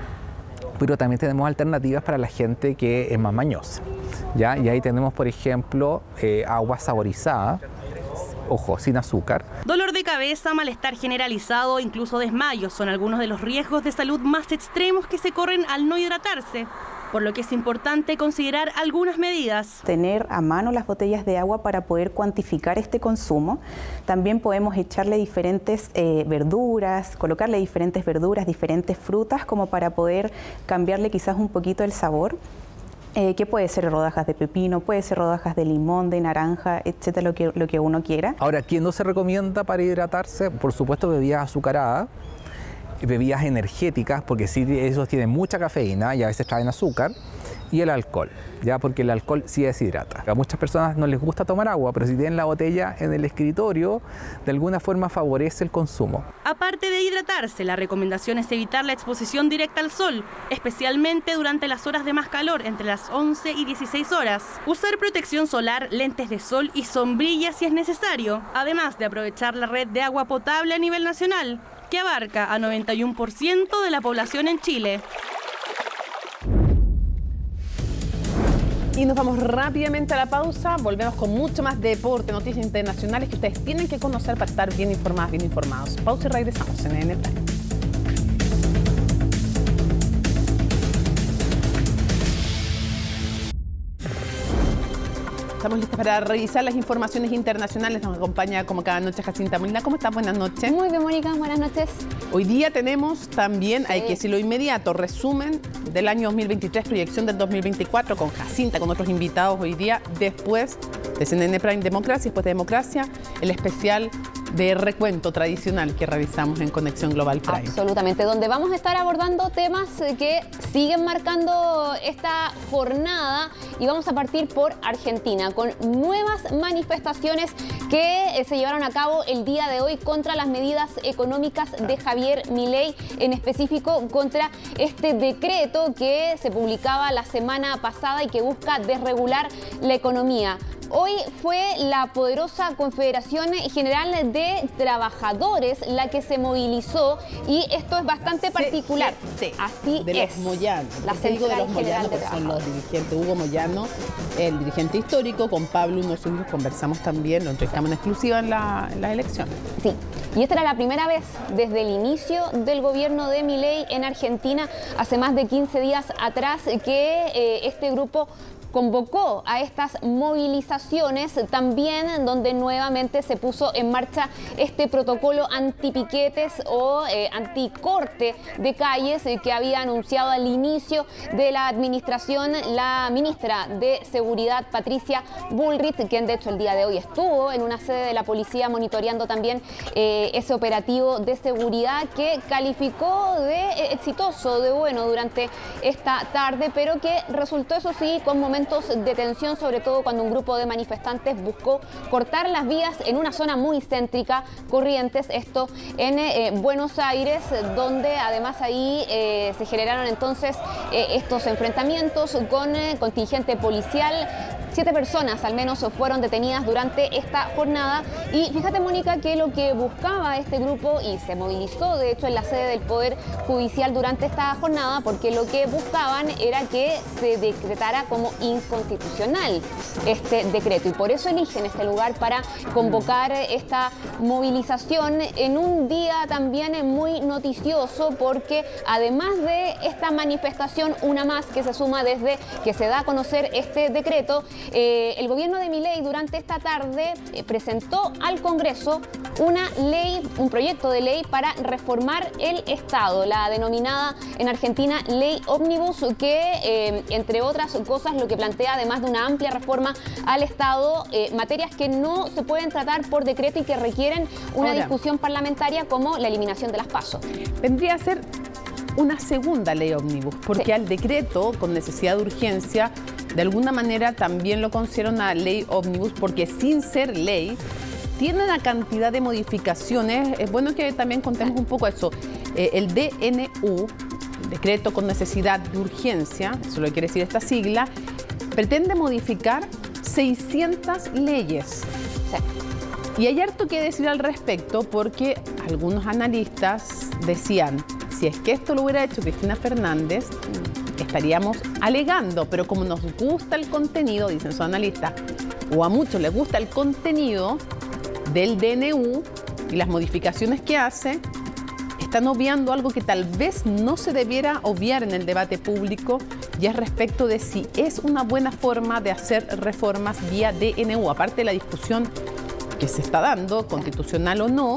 pero también tenemos alternativas para la gente que es más mañosa, ¿ya? Y ahí tenemos por ejemplo agua saborizada, ojo, sin azúcar. Dolor de cabeza, malestar generalizado, incluso desmayos son algunos de los riesgos de salud más extremos que se corren al no hidratarse, por lo que es importante considerar algunas medidas. Tener a mano las botellas de agua para poder cuantificar este consumo. También podemos echarle diferentes verduras, colocarle diferentes verduras, diferentes frutas, como para poder cambiarle quizás un poquito el sabor. Que puede ser rodajas de pepino, puede ser rodajas de limón, de naranja, etcétera, lo que uno quiera. Ahora, ¿qué no se recomienda para hidratarse? Por supuesto, bebidas azucaradas, bebidas energéticas, porque sí, esos tienen mucha cafeína y a veces traen azúcar, y el alcohol, ya, porque el alcohol sí deshidrata. A muchas personas no les gusta tomar agua, pero si tienen la botella en el escritorio, de alguna forma favorece el consumo. Aparte de hidratarse, la recomendación es evitar la exposición directa al sol, especialmente durante las horas de más calor, entre las 11 y 16 horas. Usar protección solar, lentes de sol y sombrillas si es necesario, además de aprovechar la red de agua potable a nivel nacional, que abarca a 91% de la población en Chile. Y nos vamos rápidamente a la pausa, volvemos con mucho más deporte, noticias internacionales que ustedes tienen que conocer para estar bien informadas, bien informados. Pausa y regresamos en CNN Prime. Estamos listos para revisar las informaciones internacionales. Nos acompaña como cada noche Jacinta Molina. ¿Cómo estás? Buenas noches. Muy bien, Mónica. Buenas noches. Hoy día tenemos también, hay que decirlo inmediato, resumen del año 2023, proyección del 2024 con Jacinta, con otros invitados hoy día, después de CNN Prime Democracia, después de Democracia, el especial de recuento tradicional que revisamos en Conexión Global Prime. Absolutamente, donde vamos a estar abordando temas que siguen marcando esta jornada y vamos a partir por Argentina con nuevas manifestaciones que se llevaron a cabo el día de hoy contra las medidas económicas de Javier Milei, en específico contra este decreto que se publicaba la semana pasada y que busca desregular la economía. Hoy fue la poderosa Confederación General de Trabajadores la que se movilizó y esto es bastante particular. Así de es. Los Moyano. La Central de los Moyano, porque son los dirigentes. Hugo Moyano, el dirigente histórico, con Pablo, uno de sus hijos, conversamos también, lo entrevistamos en exclusiva en las elecciones. Sí, y esta era la primera vez desde el inicio del gobierno de Milei en Argentina, hace más de 15 días atrás, que este grupo convocó a estas movilizaciones, también donde nuevamente se puso en marcha este protocolo antipiquetes o anticorte de calles que había anunciado al inicio de la administración la ministra de Seguridad, Patricia Bullrich, quien de hecho el día de hoy estuvo en una sede de la policía monitoreando también ese operativo de seguridad que calificó de exitoso, de bueno durante esta tarde, pero que resultó, eso sí, con momentos de tensión, sobre todo cuando un grupo de manifestantes buscó cortar las vías en una zona muy céntrica, Corrientes, esto en Buenos Aires, donde además ahí se generaron entonces estos enfrentamientos con contingente policial. 7 personas al menos fueron detenidas durante esta jornada y fíjate, Mónica, que lo que buscaba este grupo, y se movilizó de hecho en la sede del Poder Judicial durante esta jornada, porque lo que buscaban era que se decretara como inconstitucional este decreto y por eso eligen este lugar para convocar esta movilización en un día también muy noticioso, porque además de esta manifestación, una más que se suma desde que se da a conocer este decreto, el gobierno de Milei durante esta tarde presentó al Congreso una ley, un proyecto de ley para reformar el Estado, la denominada en Argentina Ley Ómnibus, que entre otras cosas lo que plantea, además de una amplia reforma al Estado, materias que no se pueden tratar por decreto y que requieren una discusión parlamentaria, como la eliminación de las PASO. Vendría a ser una segunda ley ómnibus, porque al decreto con necesidad de urgencia, de alguna manera también lo considero una ley ómnibus, porque sin ser ley, tiene una cantidad de modificaciones. Es bueno que también contemos un poco eso. El DNU, decreto con necesidad de urgencia, eso es lo que quiere decir esta sigla, pretende modificar 600 leyes. Y hay harto que decir al respecto, porque algunos analistas decían, si es que esto lo hubiera hecho Cristina Fernández, estaríamos alegando, pero como nos gusta el contenido, dicen sus analistas, o a muchos les gusta el contenido del DNU y las modificaciones que hace, están obviando algo que tal vez no se debiera obviar en el debate público, y es respecto de si es una buena forma de hacer reformas vía DNU, aparte de la discusión que se está dando, constitucional o no,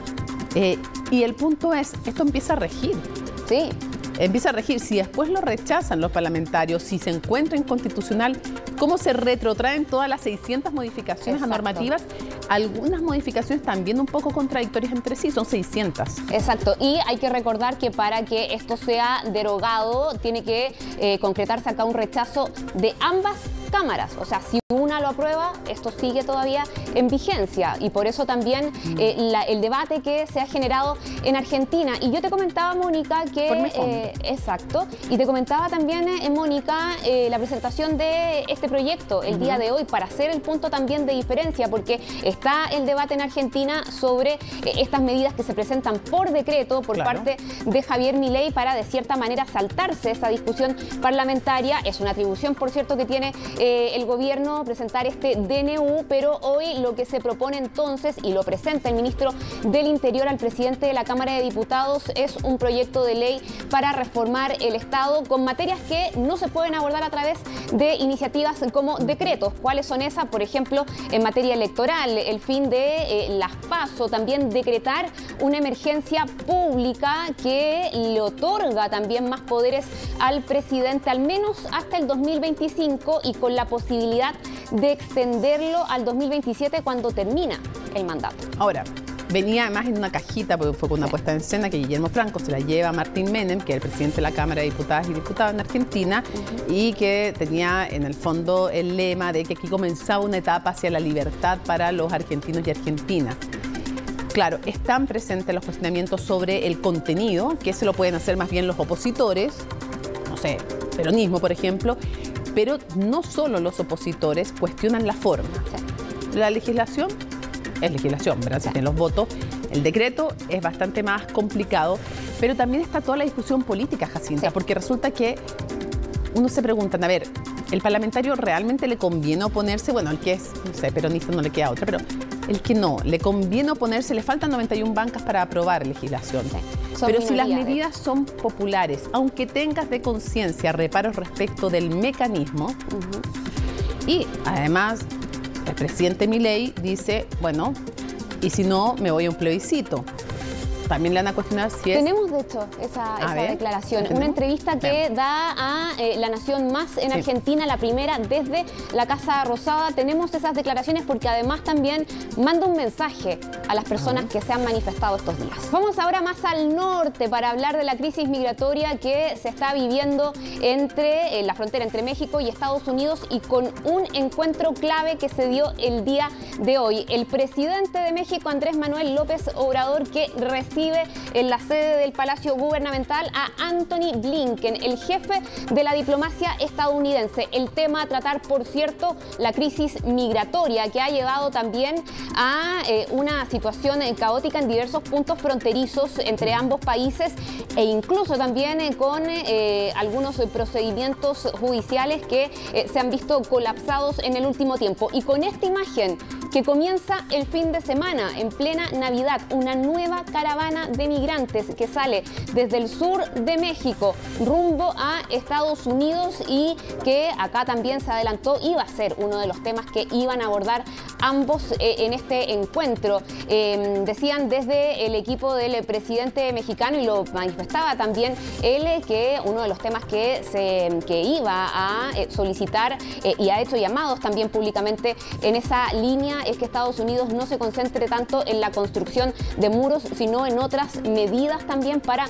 y el punto es, esto empieza a regir. Sí. Empieza a regir. Si después lo rechazan los parlamentarios, si se encuentra inconstitucional, cómo se retrotraen todas las 600 modificaciones a normativas algunas modificaciones también un poco contradictorias entre sí, son 600. Exacto, y hay que recordar que para que esto sea derogado tiene que concretarse acá un rechazo de ambas cámaras. O sea, si una lo aprueba, esto sigue todavía en vigencia, y por eso también el debate que se ha generado en Argentina. Y yo te comentaba, Mónica, que exacto, y te comentaba también, Mónica, la presentación de este proyecto el día de hoy, para hacer el punto también de diferencia, porque está el debate en Argentina sobre estas medidas que se presentan por decreto por parte de Javier Milei para, de cierta manera, saltarse esa discusión parlamentaria. Es una atribución, por cierto, que tiene el gobierno presentar este DNU, pero hoy lo que se propone entonces, y lo presenta el ministro del Interior al presidente de la Cámara de Diputados, es un proyecto de ley para reformar el Estado con materias que no se pueden abordar a través de iniciativas como decretos. ¿Cuáles son esas? Por ejemplo, en materia electoral, el fin de las PASO, también decretar una emergencia pública que le otorga también más poderes al presidente, al menos hasta el 2025, y con la posibilidad de extenderlo al 2027 cuando termina el mandato. Ahora, venía además en una cajita, porque fue con una puesta en escena que Guillermo Franco se la lleva a Martín Menem, que es el presidente de la Cámara de Diputadas y Diputados en Argentina, y que tenía en el fondo el lema de que aquí comenzaba una etapa hacia la libertad para los argentinos y argentinas. Claro, están presentes los cuestionamientos sobre el contenido, que se lo pueden hacer más bien los opositores, no sé, peronismo, por ejemplo, pero no solo los opositores cuestionan la forma. La legislación es legislación, ¿verdad? Si tienen los votos. El decreto es bastante más complicado, pero también está toda la discusión política, Jacinta, porque resulta que uno se pregunta, a ver, ¿el parlamentario realmente le conviene oponerse? Bueno, el que es, no sé, peronista no le queda otra, pero el que no, le conviene oponerse, le faltan 91 bancas para aprobar legislación. Pero si las medidas son populares, aunque tengas de conciencia reparos respecto del mecanismo, y además el presidente Milei dice, bueno, y si no, me voy a un plebiscito. También le van a cuestionar si es... Tenemos, de hecho, esa declaración. Una entrevista que da a La Nación Más en Argentina, la primera desde la Casa Rosada. Tenemos esas declaraciones porque además también manda un mensaje a las personas que se han manifestado estos días. Vamos ahora más al norte para hablar de la crisis migratoria que se está viviendo entre la frontera entre México y Estados Unidos, y con un encuentro clave que se dio el día de hoy. El presidente de México, Andrés Manuel López Obrador, que recibe en la sede del Palacio Gubernamental a Antony Blinken, el jefe de la diplomacia estadounidense. El tema a tratar, por cierto, la crisis migratoria, que ha llevado también a una situación caótica en diversos puntos fronterizos entre ambos países, e incluso también con algunos procedimientos judiciales que se han visto colapsados en el último tiempo. Y con esta imagen que comienza el fin de semana, en plena Navidad, una nueva caravana de migrantes que sale desde el sur de México rumbo a Estados Unidos, y que acá también se adelantó iba a ser uno de los temas que iban a abordar ambos en este encuentro. Decían desde el equipo del presidente mexicano, y lo manifestaba también él, que uno de los temas que iba a solicitar y ha hecho llamados también públicamente en esa línea es que Estados Unidos no se concentre tanto en la construcción de muros, sino en otras medidas también para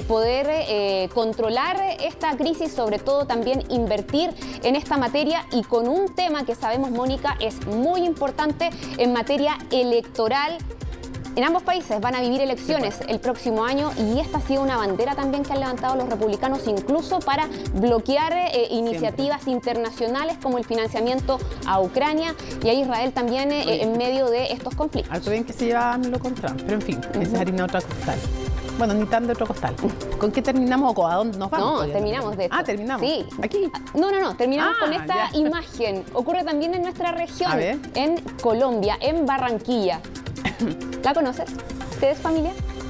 poder controlar esta crisis, sobre todo también invertir en esta materia, y con un tema que sabemos, Mónica, es muy importante en materia electoral. En ambos países van a vivir elecciones el próximo año, y esta ha sido una bandera también que han levantado los republicanos, incluso para bloquear iniciativas internacionales como el financiamiento a Ucrania y a Israel también en medio de estos conflictos. Algo bien que se llevan lo contra, pero en fin, esa es harina de otra costal. Bueno, ni tan de otro costal. ¿Con qué terminamos o a dónde nos vamos? No, terminamos de esto. Ah, terminamos. Sí. ¿Aquí? No, terminamos con esta imagen. Ocurre también en nuestra región, en Colombia, en Barranquilla. ¿La conoces? ¿Tienes familia?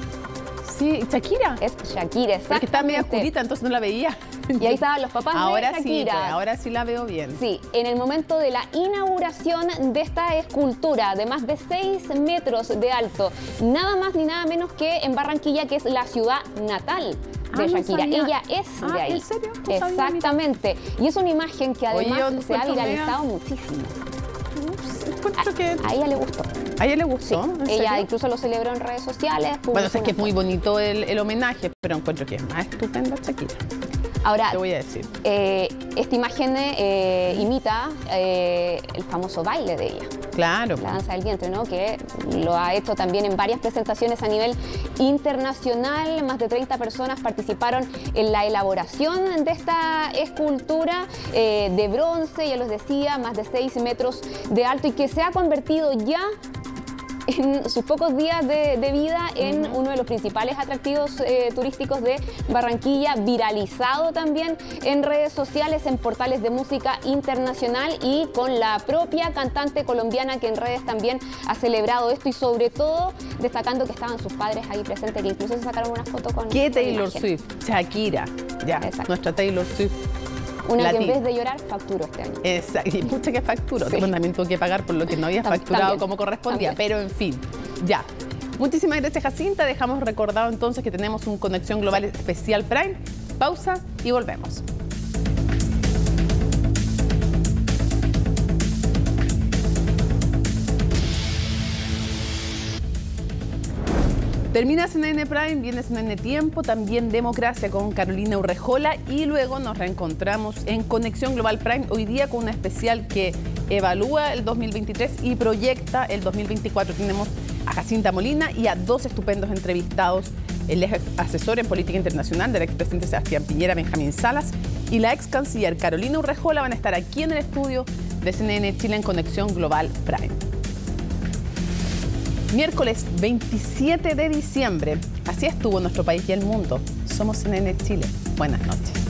Sí, Shakira. Es Shakira, exactamente. Porque está media oscurita, entonces no la veía. Y ahí estaban los papás de Shakira. Sí, pues, ahora sí la veo bien. Sí, en el momento de la inauguración de esta escultura de más de 6 metros de alto, nada más ni nada menos que en Barranquilla, que es la ciudad natal de Shakira. Ella es de ahí. ¿En serio? Exactamente. Y es una imagen que además se ha viralizado muchísimo. encuentro que... A ella le gustó. ¿A ella le gustó? Sí. Ella incluso lo celebró en redes sociales. Bueno, es que es muy bonito el homenaje, pero encuentro que es más estupenda Shakira. Ahora, te voy a decir. Esta imagen imita el famoso baile de ella. Claro. La danza del vientre, ¿no? Que lo ha hecho también en varias presentaciones a nivel internacional. Más de 30 personas participaron en la elaboración de esta escultura de bronce, ya los decía, más de 6 metros de alto y que se ha convertido ya en sus pocos días de vida en uno de los principales atractivos turísticos de Barranquilla, viralizado también en redes sociales, en portales de música internacional y con la propia cantante colombiana que en redes también ha celebrado esto y sobre todo destacando que estaban sus padres ahí presentes, que incluso se sacaron una foto con... ¿Qué Taylor Swift? Shakira, ya, nuestra Taylor Swift. Una que en vez de llorar, facturó este año. Exacto, y mucha que facturó. Sí. También tuvo que pagar por lo que no había facturado también, como correspondía. También. Pero en fin, ya. Muchísimas gracias, Jacinta. Dejamos recordado entonces que tenemos un Conexión Global Especial Prime. Pausa y volvemos. Termina CNN Prime, viene CNN Tiempo, también Democracia con Carolina Urrejola y luego nos reencontramos en Conexión Global Prime hoy día con un especial que evalúa el 2023 y proyecta el 2024. Tenemos a Jacinta Molina y a 2 estupendos entrevistados, el ex asesor en política internacional del expresidente Sebastián Piñera, Benjamín Salas, y la ex canciller Carolina Urrejola van a estar aquí en el estudio de CNN Chile en Conexión Global Prime. Miércoles 27 de diciembre. Así estuvo nuestro país y el mundo. Somos CNN Chile. Buenas noches.